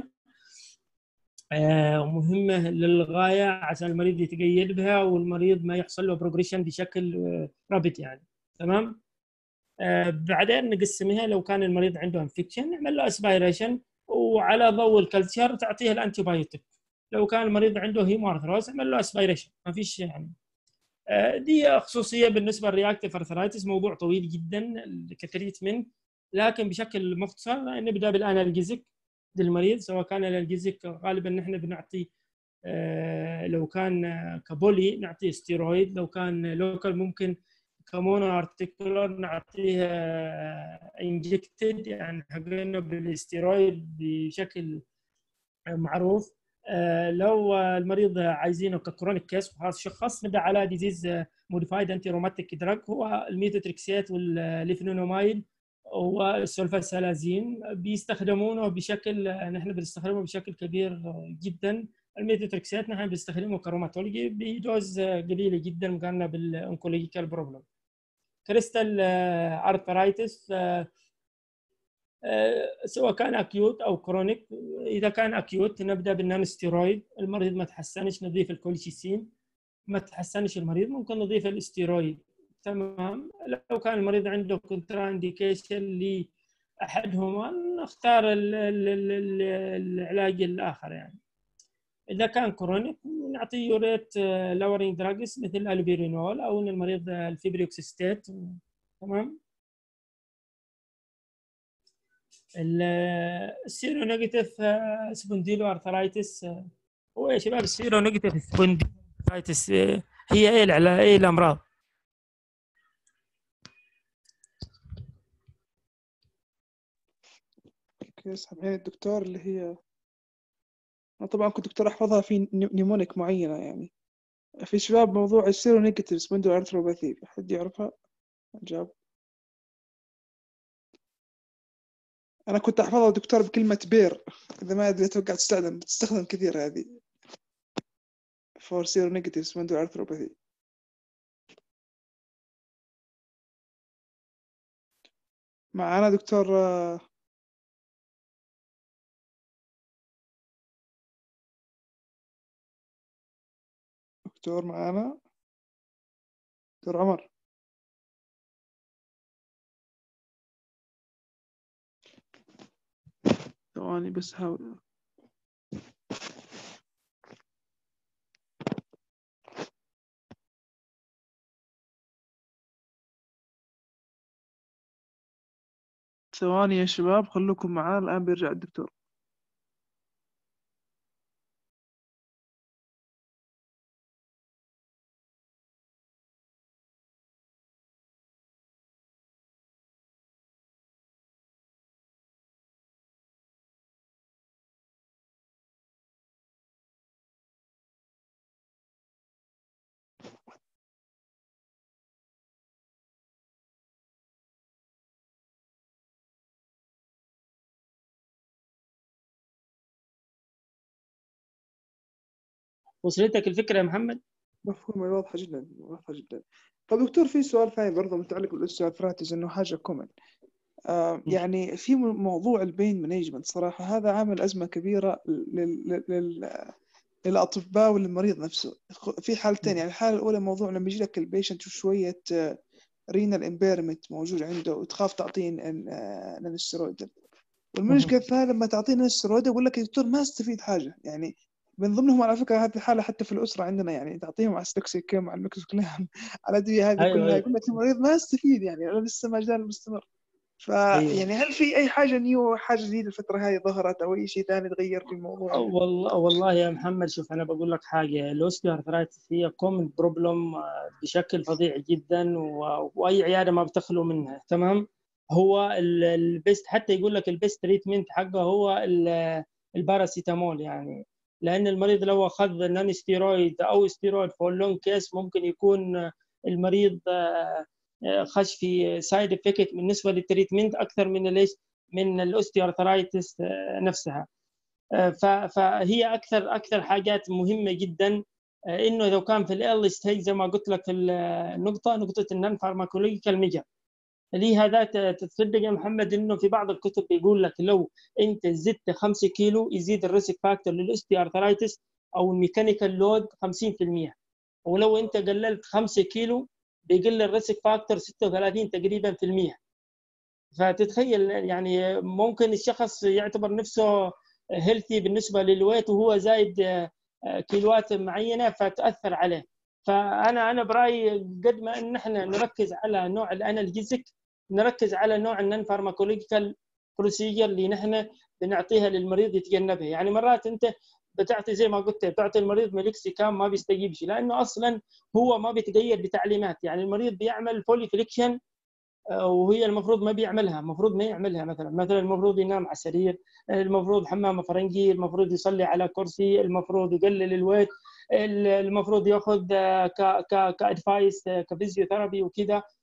مهمة للغاية عشان المريض يتقيد بها والمريض ما يحصل له بروجريشن بشكل رابط يعني. تمام. بعدين نقسمها، لو كان المريض عنده انفكشن نعمل له اسبيريشن وعلى ضوء الكالتشر تعطيه الانتي بايوتيك. لو كان المريض عنده هيموارثروز نعمل له اسبيريشن، ما فيش يعني. دي خصوصيه بالنسبه للرياكتيف ارثرايتس، موضوع طويل جدا كتريتمنت، لكن بشكل مختصر نبدا بالانالجيزيك للمريض. سواء كان الانالجيزيك غالبا نحن بنعطي لو كان كبولي نعطيه ستيرويد، لو كان لوكال ممكن كمونو ارتيكولار نعطيه انجكتد يعني حقنه بالستيرويد بشكل معروف. لو المريض عايزينه ككرونيك كيس وخلاص شخص نبدا على ديزيز موديفايد انتي روماتيك دراج، هو الميثوتريكسات والليفينومايد والسولفاسالازين بيستخدمونه بشكل، نحن بنستخدمه بشكل كبير جدا. الميثوتريكسات نحن بنستخدمه كروماتولوجي بدوز قليله جدا مقارنه بالانكولوجيكال بروبلم. كريستال ارثرايتس سواء كان اكيوت او كرونيك. اذا كان اكيوت نبدا بالنون ستيرويد، المريض ما تحسنش نضيف الكوليشيسين، ما تحسنش المريض ممكن نضيف الاستيرويد. تمام. لو كان المريض عنده كونترا انديكيشن لاحدهما نختار العلاج الاخر يعني. اذا كان كرونيك نعطي يوريت لورينج دراجز مثل البيرينول او ان المريض الفيبريوكسيستات. تمام. السيرو نيجاتيف سبونديلو ارثرايتس. هو يا شباب السيرو نيجاتيف سبونديلو ارثرايتس هي ايه الامراض؟ سامحين الدكتور اللي هي أنا طبعا كنت دكتور أحفظها في نيمونيك معينة يعني. في شباب موضوع السيرو نيجاتيف سبونديلو أرثروباثي، حد يعرفها؟ جاب أنا كنت أحفظها دكتور بكلمة بير، إذا ما أدري أتوقع تستخدم كثير هذه for seronegative spondyloarthropathy. معنا دكتور معنا دكتور عمر. ثواني بس هاول. ثواني يا شباب خلوكم معانا، الآن بيرجع الدكتور. وصلتك الفكره يا محمد؟ مفهوم، واضحة جدا واضحة جدا. طب دكتور في سؤال ثاني برضه متعلق بالاوستيوارثرايتس، إنه حاجة كومن يعني في موضوع البين مانجمنت صراحة هذا عامل أزمة كبيرة للأطباء وللمريض نفسه في حالتين. يعني الحالة الأولى موضوع لما يجي لك البيشنت شوية رينال امبيرمنت موجود عنده وتخاف تعطيه نانستيرويد، والمشكلة الثانية لما تعطيه نانستيرويد يقول لك يا دكتور ما استفيد حاجة. يعني من ضمنهم على فكرة هذه الحالة حتى في الأسرة عندنا، يعني تعطيهم على مع الميكسوكلام على الأدوية هذه ايوه كلها ايوه يقول لك المريض ما استفيد، يعني أنا لسه ما زال مستمر. ايوه. فيعني هل في أي حاجة نيو، حاجة جديدة الفترة هذه ظهرت أو أي شيء ثاني تغير في الموضوع؟ والله يا محمد شوف انا بقول لك حاجه، الاوستيوارثرايتس هي كومن بروبلم بشكل فظيع جدا واي عياده ما بتخلو منها. تمام. هو البيست، حتى يقول لك البيست تريتمنت حقه هو الباراسيتامول يعني. لان المريض لو اخذ نون ستيرويد او ستيرويد فور لونج كيس ممكن يكون المريض خش في سايد افكت بالنسبه للتريتمنت اكثر من الاوستيوارثرايتس نفسها. فهي اكثر حاجات مهمه جدا انه لو كان في الايرلي ستيج زي ما قلت لك في نقطه النون فارماكولوجيكال ميجر. لهذا تصدق يا محمد انه في بعض الكتب بيقول لك لو انت زدت 5 كيلو يزيد الريسك فاكتور للاوستيوارثرايتس او الميكانيكال لود 50%، ولو انت قللت 5 كيلو بيقل الريسك فاكتور 36 تقريبا في المية. فتتخيل يعني ممكن الشخص يعتبر نفسه هيلثي بالنسبه للويت وهو زايد كيلوات معينه فتاثر عليه. فانا برايي قد ما ان احنا نركز على نوع الانالجيزك نركز على نوع النون فارماكولوجيكال بروسيجر اللي نحن بنعطيها للمريض يتجنبها. يعني مرات انت بتعطي زي ما قلت بتعطي المريض ميلوكسيكام ما بيستجيبش لانه اصلا هو ما بيتقيد بتعليمات. يعني المريض بيعمل فولي فليكشن وهي المفروض ما بيعملها، المفروض ما يعملها. مثلا المفروض ينام على السرير، المفروض حمام فرنجي، المفروض يصلي على كرسي، المفروض يقلل الويت، المفروض ياخذ كادفايس كفيزيوثيرابي وكذا.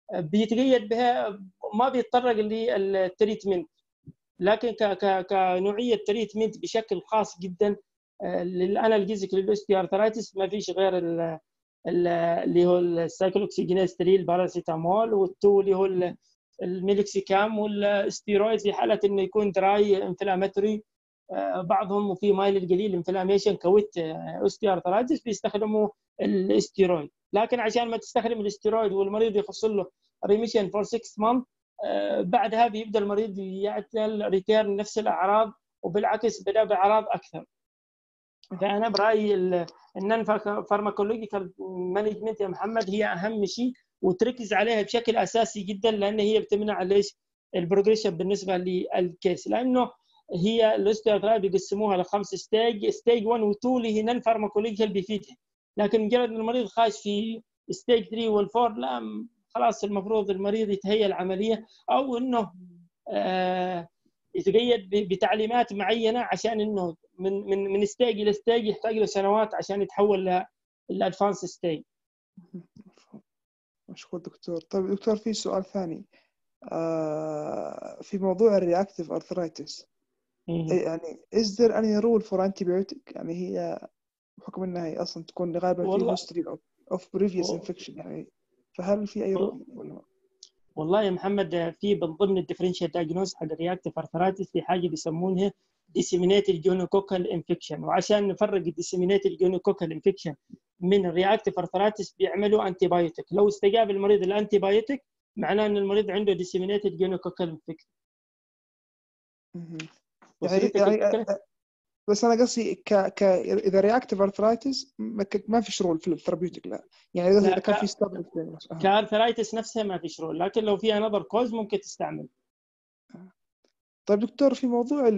بيتقيد بها، ما بيتطرق للتريتمنت. لكن كنوعيه تريتمنت بشكل خاص جدا للانالجيزك للاوستيوارثرايتس ما فيش غير اللي هو السايكلوكسيجينيستريل باراسيتامول، والتو اللي هو الميلوكسيكام، والاستيرويد في حاله انه يكون دراي انفلاماتوري بعضهم، وفي مايل القليل انفلاميشن كويت اوستيوارثرايتس بيستخدموا الاستيرويد. لكن عشان ما تستخدم الاستيرويد والمريض يحصل له ريميشن فور 6 مانث، بعدها بيبدا المريض يعتل ريتيرن نفس الاعراض، وبالعكس بدا باعراض اكثر. فانا برايي النون فارماكولوجيكال مانجمنت يا محمد هي اهم شيء، وتركز عليها بشكل اساسي جدا، لان هي بتمنع ليش البروجريشن بالنسبه للكيس. لانه هي الاوستيوارثرايتس بيقسموها لخمس ستيج 1 و2 اللي هي نون فارماكولوجيكال بيفيدها. لكن مجرد ان المريض خاش في ستيج 3 وال4 لا، خلاص المفروض المريض يتهيأ العمليه، او انه يتقيد بتعليمات معينه، عشان انه من ستيج الى ستيج يحتاج له سنوات عشان يتحول للادفانس ستيج. مشكور دكتور. طيب دكتور في سؤال ثاني في موضوع الرياكتيف ارثرايتس، يعني is there any rule for antibiotic؟ يعني هي بحكم انها هي اصلا تكون غالبا في history of previous infection، يعني فهل في اي رول ولا؟ والله يا محمد في من ضمن الديفرنشال دايجنوز حق الرياكتيف ارثرايتس في حاجه بيسمونها disseminated gonococcal infection، وعشان نفرق الديسيمينيتد جونوكوكال انفكشن من الرياكتيف ارثرايتس بيعملوا انتي بايوتيك. لو استجاب المريض الانتي بايوتيك معناه ان المريض عنده disseminated gonococcal infection. يعني بس انا قصدي اذا رياكتيف ارثرايتس ما فيش رول في الثيرابيوتيك، لا يعني قصدي اذا كان في ستابل كارثرايتس نفسها ما فيش رول، لكن لو في انذر كوز ممكن تستعمل. طيب دكتور في موضوع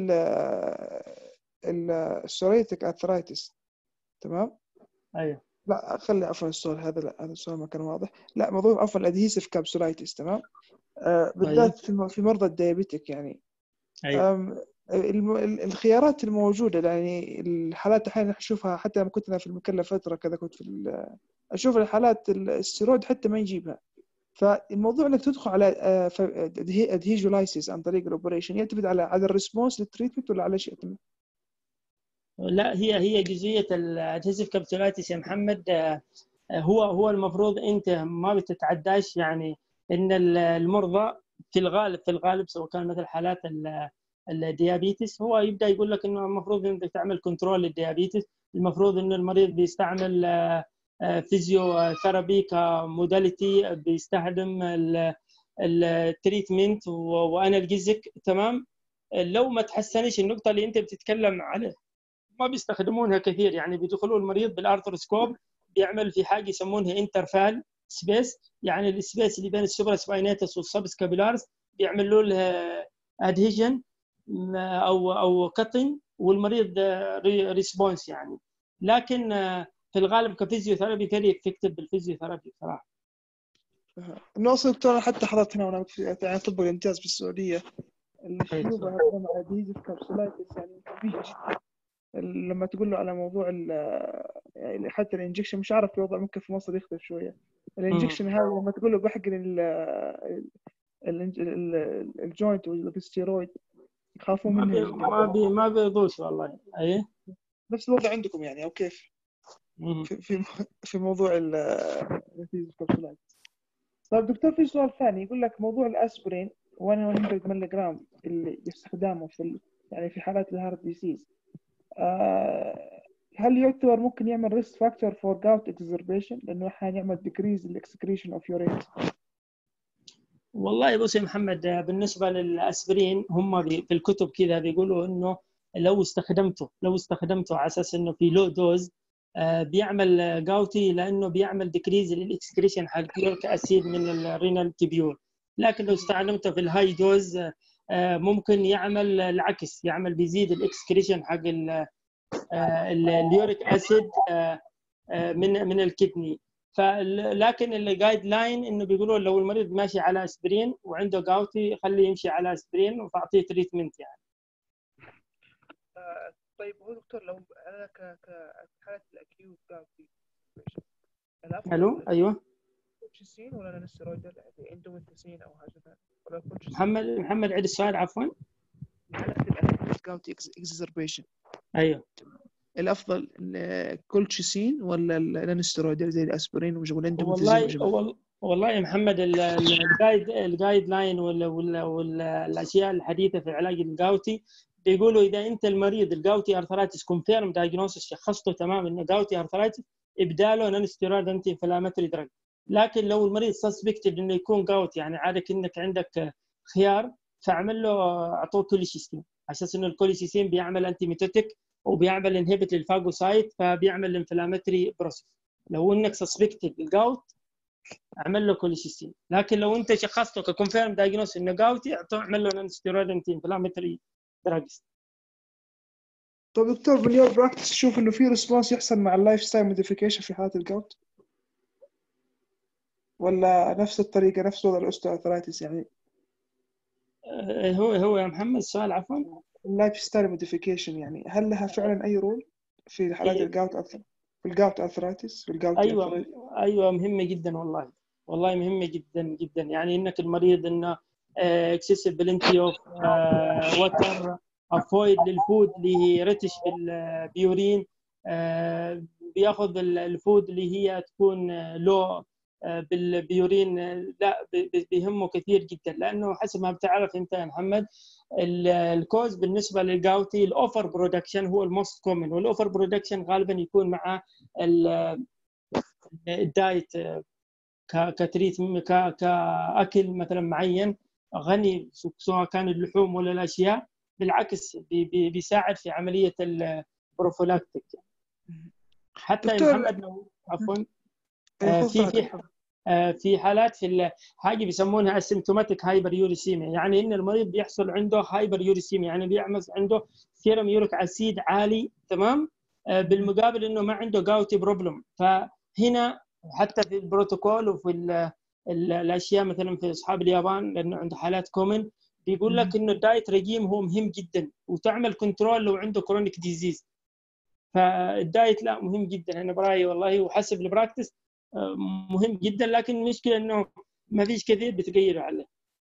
السوريتك ارثرايتس، تمام؟ ايوه. لا خلي عفوا السؤال هذا، لا هذا السؤال ما كان واضح. لا موضوع عفوا الادهيسيف كابسولايتس، تمام؟ بالذات في مرضى الديابيتك يعني. أيوة. الخيارات الموجودة، يعني الحالات احيانا نشوفها، حتى لما كنت أنا في المكلف فترة كذا كنت أشوف الحالات الستيرويد حتى ما يجيبها. فالموضوع انك تدخل على ادهيجولايسيس عن طريق الاوبريشن يعتمد على الريسبونس للتريتمنت ولا على شيء ثاني؟ لا، هي جزئيه الادهيسيف كابسولايتس يا محمد. هو المفروض انت ما بتتعداش، يعني ان المرضى في الغالب سواء كان مثل حالات الديابيتس، هو يبدا يقول لك انه المفروض انك تعمل كنترول للديابيتس. المفروض ان المريض بيستعمل فيزيو ثيرابي كموداليتي، بيستخدم التريتمنت وانالجيزك، تمام. لو ما تحسنش النقطه اللي انت بتتكلم عليها ما بيستخدمونها كثير، يعني بيدخلوا المريض بالارثروسكوب، بيعمل في حاجه يسمونها انترفال سبيس، يعني السبيس اللي بين السوبرا سباينيتس والسبسكابيلارز بيعملوا لها ادهيجن او كاتنج، والمريض ريسبونس يعني. لكن في الغالب كفيزيوثيرابي فيري افكتيف بالفيزيوثيرابي بصراحه. نوصل دكتور، حتى حضرت هنا وانا يعني طب الامتياز في السعوديه الشيوخ هذول مع ادهيسيف كابسولايتس يعني قويه جدا. لما تقول له على موضوع يعني حتى الانجكشن، مش عارف الوضع ممكن في مصر يختلف شويه. الانجكشن هذا لما تقول له بحقن الجوينت والستيرويد يخافون منه. ما بيرضوش والله. اي نفس الوضع عندكم يعني، او كيف في موضوع الكبسولات؟ طيب دكتور في سؤال ثاني يقول لك موضوع الاسبرين 100 ملغ جرام اللي يستخدمه يعني في حالات الهارت ديسيز، هل يعتبر ممكن يعمل ريسك فاكتور فور جاوت اكزربيشن، لانه احيانا يعمل ديكريز الاكسكريشن اوف يورين؟ والله بص يا محمد، بالنسبه للاسبرين هم في الكتب كذا بيقولوا انه لو استخدمته على اساس انه في لو دوز بيعمل جاوتي، لانه بيعمل ديكريز للاكسكريشن حق يوريك اسيد من الرينال تيبيول. لكن لو استخدمته في الهاي دوز ممكن يعمل العكس، بيزيد الاكسكريشن حق اليوريك اسيد من الكدني. لكن الجايد لاين انه بيقولوا لو المريض ماشي على اسبرين وعنده جاوتي خليه يمشي على اسبرين وتعطيه تريتمنت يعني. طيب هو دكتور لو انا كحاله الاكيوت جاوتي، الو ايوه كولشيسين ولا نسترويدال اندوميثيسين او حاجه ثانيه ولا كولشيسين؟ محمد عيد السؤال عفوا. كاونت اكزربيشن. ايوه الافضل الكولشيسين ولا النسترويدال زي الاسبرين والله والاندوميثيسين؟ والله يا محمد الجايد لاين ولا الاشياء الحديثه في علاج الجاوتي بيقولوا اذا انت المريض الجاوتي ارثرايتس كونفيرم دايجنوستس شخصته تمام انه جاوتي ارثرايتس ابداله نون ستيرويد انتي انفلاماتوري دراج. لكن لو المريض سسبكتد انه يكون جاوتي يعني عادك انك عندك خيار فاعمل له اعطوه كوليسيستين على اساس انه الكوليسيستين بيعمل انتي ميتوتيك وبيعمل انهبيت للفاجوسايت فبيعمل انفلاماتوري بروسيس. لو انك سسبكتد الجاوت اعمل له كوليسيستين. لكن لو انت شخصته ككونفيرم دايجنوس انه جاوتي اعمل له نون ستيرويد انتي انفلاماتوري دراجز. طيب دكتور باليوم براكتس تشوف انه في ريسبونس يحصل مع اللايف ستايل موديفيكيشن في حالة الجوت ولا نفس الطريقة نفس وضع الاوستيوارثرايتس يعني؟ هو يا محمد السؤال عفوا. اللايف ستايل موديفيكيشن يعني هل لها فعلا اي رول في حالات الجوت في الجوت ارثرايتس في الجوت ارثرايتس؟ ايوه مهمه جدا والله مهمه جدا جدا. يعني انك المريض انه اكسسبيليتي اوف واتر افويد للفود اللي هي ريتش بالبيورين بياخذ الفود اللي هي تكون لو بالبيورين لا بيهمه كثير جدا. لانه حسب ما بتعرف انت يا محمد الكوز بالنسبه للجاوتي الاوفر برودكشن هو الموست كومن. والاوفر برودكشن غالبا يكون مع الدايت كتريت كاكل مثلا معين غني سواء كان اللحوم ولا الاشياء. بالعكس بيساعد في عمليه البروفيلاكتيك. حتى يا محمد لو عفوا في حالات في حاجه بيسمونها اسيمتوماتيك هايبر يوريسيميا. يعني ان المريض بيحصل عنده هايبر يوريسيميا يعني بيعمل عنده سيرم يوريك اسيد عالي تمام بالمقابل انه ما عنده جاوتي بروبلم. فهنا حتى في البروتوكول وفي الاشياء مثلا في اصحاب اليابان لانه عنده حالات كومن بيقول لك انه الدايت ريجيم هو مهم جدا وتعمل كنترول لو عنده كرونيك ديزيز. فالدايت لا مهم جدا انا برايي والله وحسب البراكتس مهم جدا. لكن المشكله انه ما فيش كثير بتغيروا عليه.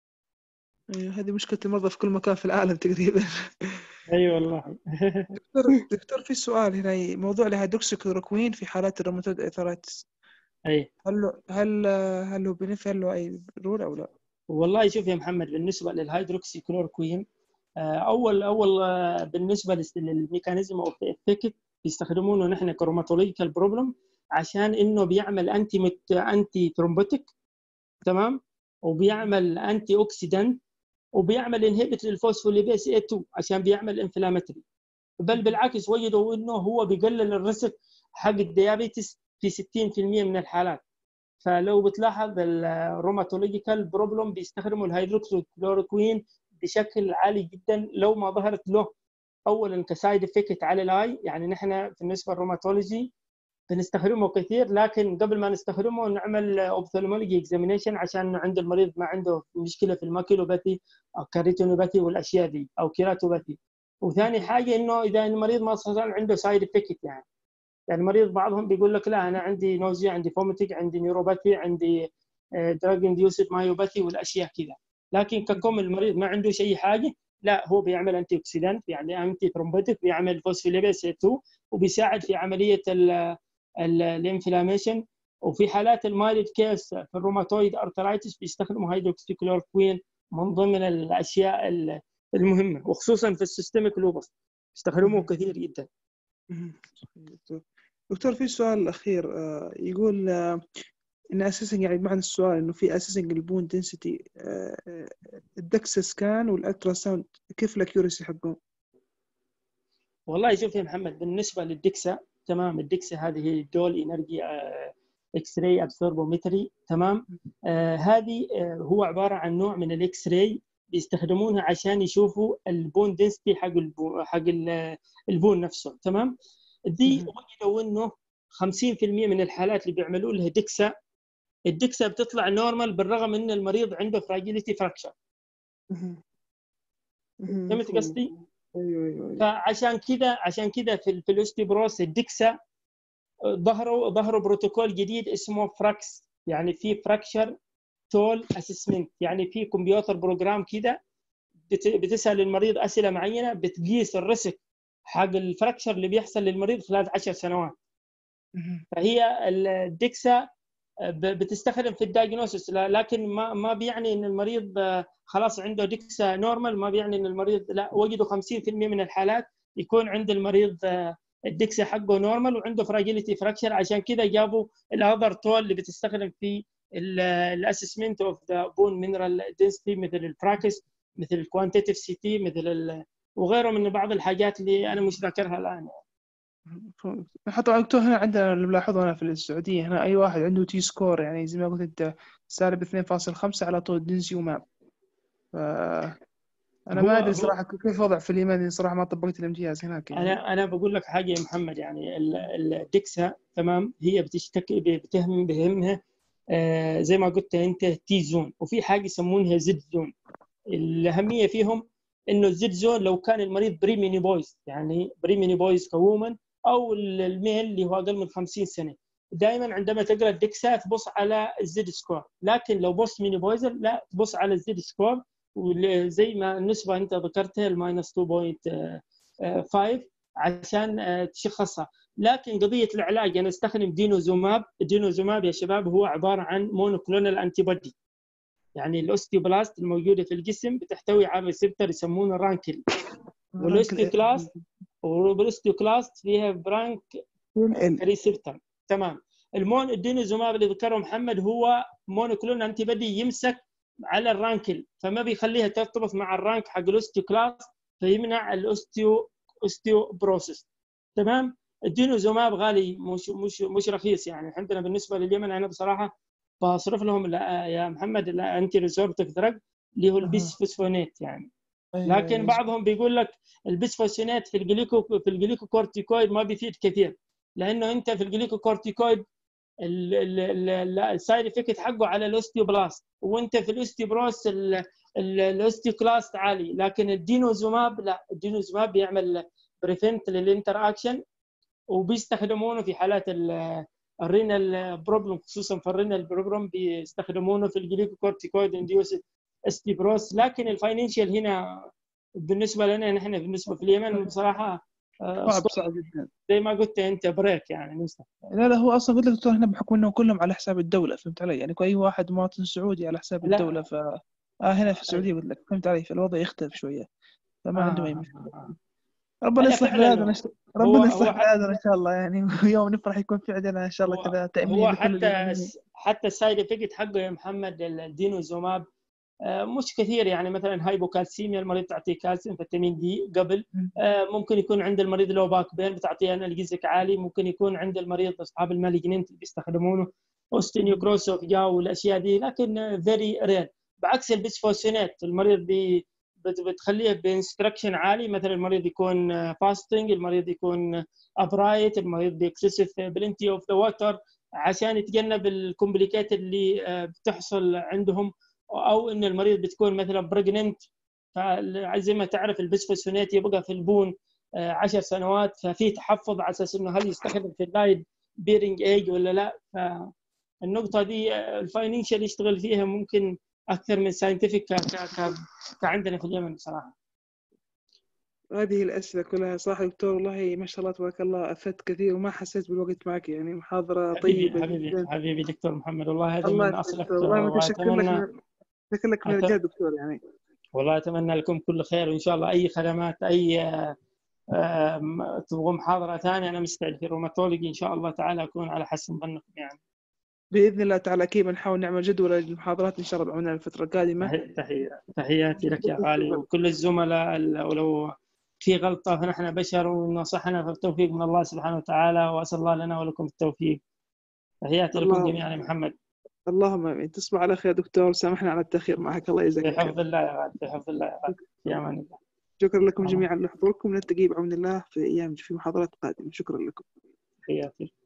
هذه مشكله المرضى في كل مكان في العالم تقريبا. اي والله. دكتور في سؤال هنا موضوع الهيدروكسيكلوروكوين في حالات الروماتويد ارثرايتس اي هل هو بنفع له اي رول او لا؟ والله شوف يا محمد بالنسبه للهيدروكسي كلوروكوين اول بالنسبه للميكانيزم اوف افكت بيستخدمونه نحن كروماتولوجيكال بروبلم عشان انه بيعمل انتي ترومبوتيك تمام وبيعمل انتي اوكسيدنت وبيعمل انهبت للفوسفوليبيز A2 عشان بيعمل انفلاماتوري. بل بالعكس وجدوا انه هو بيقلل الريسك حق الديابيتس في 60% من الحالات. فلو بتلاحظ الروماتولوجيكال بروبلم بيستخدموا الهيدروكسيكلوروكوين بشكل عالي جدا لو ما ظهرت له اولا كسايد افكت على الاي. يعني نحن بالنسبه للروماتولوجي بنستخدمه كثير لكن قبل ما نستخدمه نعمل اوبثالمولوجي اكزامينيشن عشان عند المريض ما عنده مشكله في الماكيلوباثي او كاريتينوباثي والاشياء دي او كيراتوباثي. وثاني حاجه انه اذا المريض ما صار عنده سايد افكت يعني المريض بعضهم بيقول لك لا انا عندي نوزيا عندي فوميتنج عندي نيوروباثي عندي دراج انديوسد مايوباثي والاشياء كذا. لكن ككم المريض ما عنده اي حاجه لا هو بيعمل انتي اوكسيدنت يعني انتي ثرومبوتيك بيعمل فوسفوليبيز A2 وبيساعد في عمليه الانفلاميشن. وفي حالات المايلد كيس في الروماتويد ارثرايتس بيستخدموا هيدروكسيكلوروكوين من ضمن الاشياء المهمه وخصوصا في السيستميك لوبس بيستخدموه كثير جدا. دكتور في سؤال اخير يقول ان اساسا يعني معنى السؤال انه في اساسا البون دنسيتي الدكسا سكان والالترا ساوند كيف الاكيورسي حقهم؟ والله شوف يا محمد بالنسبه للدكسا تمام الدكسا هذه هي دول انرجي اكس راي ابسوربومتري تمام هذه هو عباره عن نوع من الاكس راي بيستخدمونها عشان يشوفوا البون دنسيتي حق البون نفسه تمام. دي وجدوا انه 50% من الحالات اللي بيعملوا لها الدكسا بتطلع نورمال بالرغم ان المريض عنده فراجيليتي فراكشر. فهمت قصدي؟ ايوه. فعشان كذا في الاوستيوبروس الدكسا ظهروا بروتوكول جديد اسمه فراكس يعني في فراكشر تول اسسمنت، يعني في كمبيوتر بروجرام كده بتسال المريض اسئله معينه بتقيس الريسك حق الفراكشر اللي بيحصل للمريض خلال 10 سنوات. فهي الدكسا بتستخدم في الدايجنوستس، لكن ما بيعني ان المريض خلاص عنده دكسا نورمال، ما بيعني ان المريض لا، وجدوا 50% من الحالات يكون عند المريض الدكسا حقه نورمال وعنده فراجيليتي فراكشر. عشان كده جابوا الاذر تول اللي بتستخدم في الاسسمنت اوف ذا بون مينرال دنسيتي، مثل البراكس، مثل الكوانتيتيف سي تي، مثل وغيره من بعض الحاجات اللي انا مش ذاكرها الان. حتى دكتور هنا عندنا اللي بلاحظه هنا في السعودية، هنا أي واحد عنده تي سكور يعني زي ما قلت أنت سالب 2.5 على طول دنسيوماب. أنا ما أدري صراحة كيف وضع في اليمن، صراحة ما طبقت الامتياز هناك يعني. أنا بقول لك حاجة يا محمد، يعني الدكسا تمام هي بتشتكي بهمها زي ما قلت أنت تي زون، وفي حاجة يسمونها زد زون. الأهمية فيهم إنه الزد زون لو كان المريض بريميني بويز، يعني بريميني بويز كومن، أو الميل اللي هو أقل من 50 سنة، دائما عندما تقرأ الدكسا تبص على الزد سكور. لكن لو بص ميني بويزر لا، تبص على الزد سكور، وزي ما النسبة أنت ذكرتها الماينس 2.5 عشان تشخصها. لكن قضية العلاج أنا استخدم دينوزوماب. الدينوزوماب يا شباب هو عبارة عن مونوكلونال أنتي بودي، يعني الاوستيوبلاست الموجوده في الجسم بتحتوي على ريسبتور يسمونه رانكل، والاوستيوكلاست فيها برانك ريسبتور. تمام. الدينوزوماب اللي ذكره محمد هو مونوكلونال انتي بودي يمسك على الرانكل، فما بيخليها ترتبط مع الرانك حق الاوستيوكلاست، فيمنع الاوستيوبروسيس. تمام. الدينوزوماب غالي، مش رخيص يعني. عندنا بالنسبه لليمن انا بصراحه بصرف لهم يا محمد الانتي ريزورتيف دراج اللي هو البيسفوسفونات يعني. لكن بعضهم بيقول لك البيسفوسفونات في الجليكوكورتيكويد ما بيفيد كثير، لانه انت في الجليكوكورتيكويد السايد افكت حقه على الاوستيوبلاست، وانت في الاوستيوبروس الاوستيوكلاست عالي. لكن الدينوزوماب لا، الدينوزوماب بيعمل بريفنت للانتر اكشن، وبيستخدمونه في حالات الرينال بروبلم، خصوصا في الرينال بروبلم بيستخدمونه في الجليكوكورتيكويد انديوس استيبروس. لكن الفاينانشال هنا بالنسبه لنا نحن بالنسبه في اليمن بصراحه صعب جدا زي ما قلت انت بريك يعني. لا هو اصلا قلت لك دكتور هنا بحكم انه كلهم على حساب الدوله، فهمت علي؟ يعني اي واحد مواطن سعودي على حساب الدوله، ف هنا في السعوديه قلت لك، فهمت علي؟ فالوضع يختلف شويه، فما عندهم اي مشكله. ربنا يصلح بلادنا، ربنا يصلح بلادنا ان شاء الله يعني. ويوم نفرح يكون في عندنا ان شاء الله كذا تامين هو لكل اليمنيين. حتى السايد افكت حقه يا محمد الدينوزوماب مش كثير، يعني مثلا هايبوكالسيميا المريض تعطيه كالسيوم فيتامين دي قبل، ممكن يكون عند المريض لو باك بين بتعطيه انالجيزك عالي، ممكن يكون عند المريض اصحاب المالجننت بيستخدمونه اوستينيوكروسوف جاو والاشياء دي، لكن فيري رير. بعكس البسفوسينات المريض بتخليه بانستركشن عالي، مثلا المريض يكون فاستنج، المريض يكون ابرايت، المريض باكسسيف بلنتي اوف ذا ووتر، عشان يتجنب الكومبليكيت اللي بتحصل عندهم، او ان المريض بتكون مثلا بريجننت، فزي ما تعرف البسفوسفونات يبقى في البون 10 سنوات، ففي تحفظ على اساس انه هل يستخدم في اللايد بيرنج ايج ولا لا. فالنقطه دي الفاينانشال يشتغل فيها ممكن اكثر من ساينتفك كعندنا في اليمن بصراحه. هذه الأسئلة كلها صراحة دكتور والله ما شاء الله تبارك الله أفدت كثير، وما حسيت بالوقت معك يعني، محاضرة طيبة جدا. حبيبي دكتور محمد، والله هذا الله من يسعدك أصلك، والله متشكر لك من الجد دكتور يعني. والله أتمنى لكم كل خير، وإن شاء الله أي خدمات أي تبغوا محاضرة ثانية أنا مستعد. في الروماتولوجي إن شاء الله تعالى أكون على حسن ظنكم يعني. بإذن الله تعالى أكيد بنحاول نعمل جدول للمحاضرات إن شاء الله بعملنا الفترة القادمة. تحياتي لك يا غالي وكل الزملاء، ولو في غلطة فنحن بشر ونصحنا فالتوفيق من الله سبحانه وتعالى، وأسأل الله لنا ولكم التوفيق. تحياتي لكم جميعا يا محمد. اللهم امين. تصبح على خير دكتور، سامحنا على التاخير معك، الله يجزاك خير. بحفظ الله يا غالي، بحفظ الله يا غالي، في امان الله. شكرا لكم جميعا لحضوركم، نلتقي بعون الله في محاضرات قادمه. شكرا لكم. تحياتي.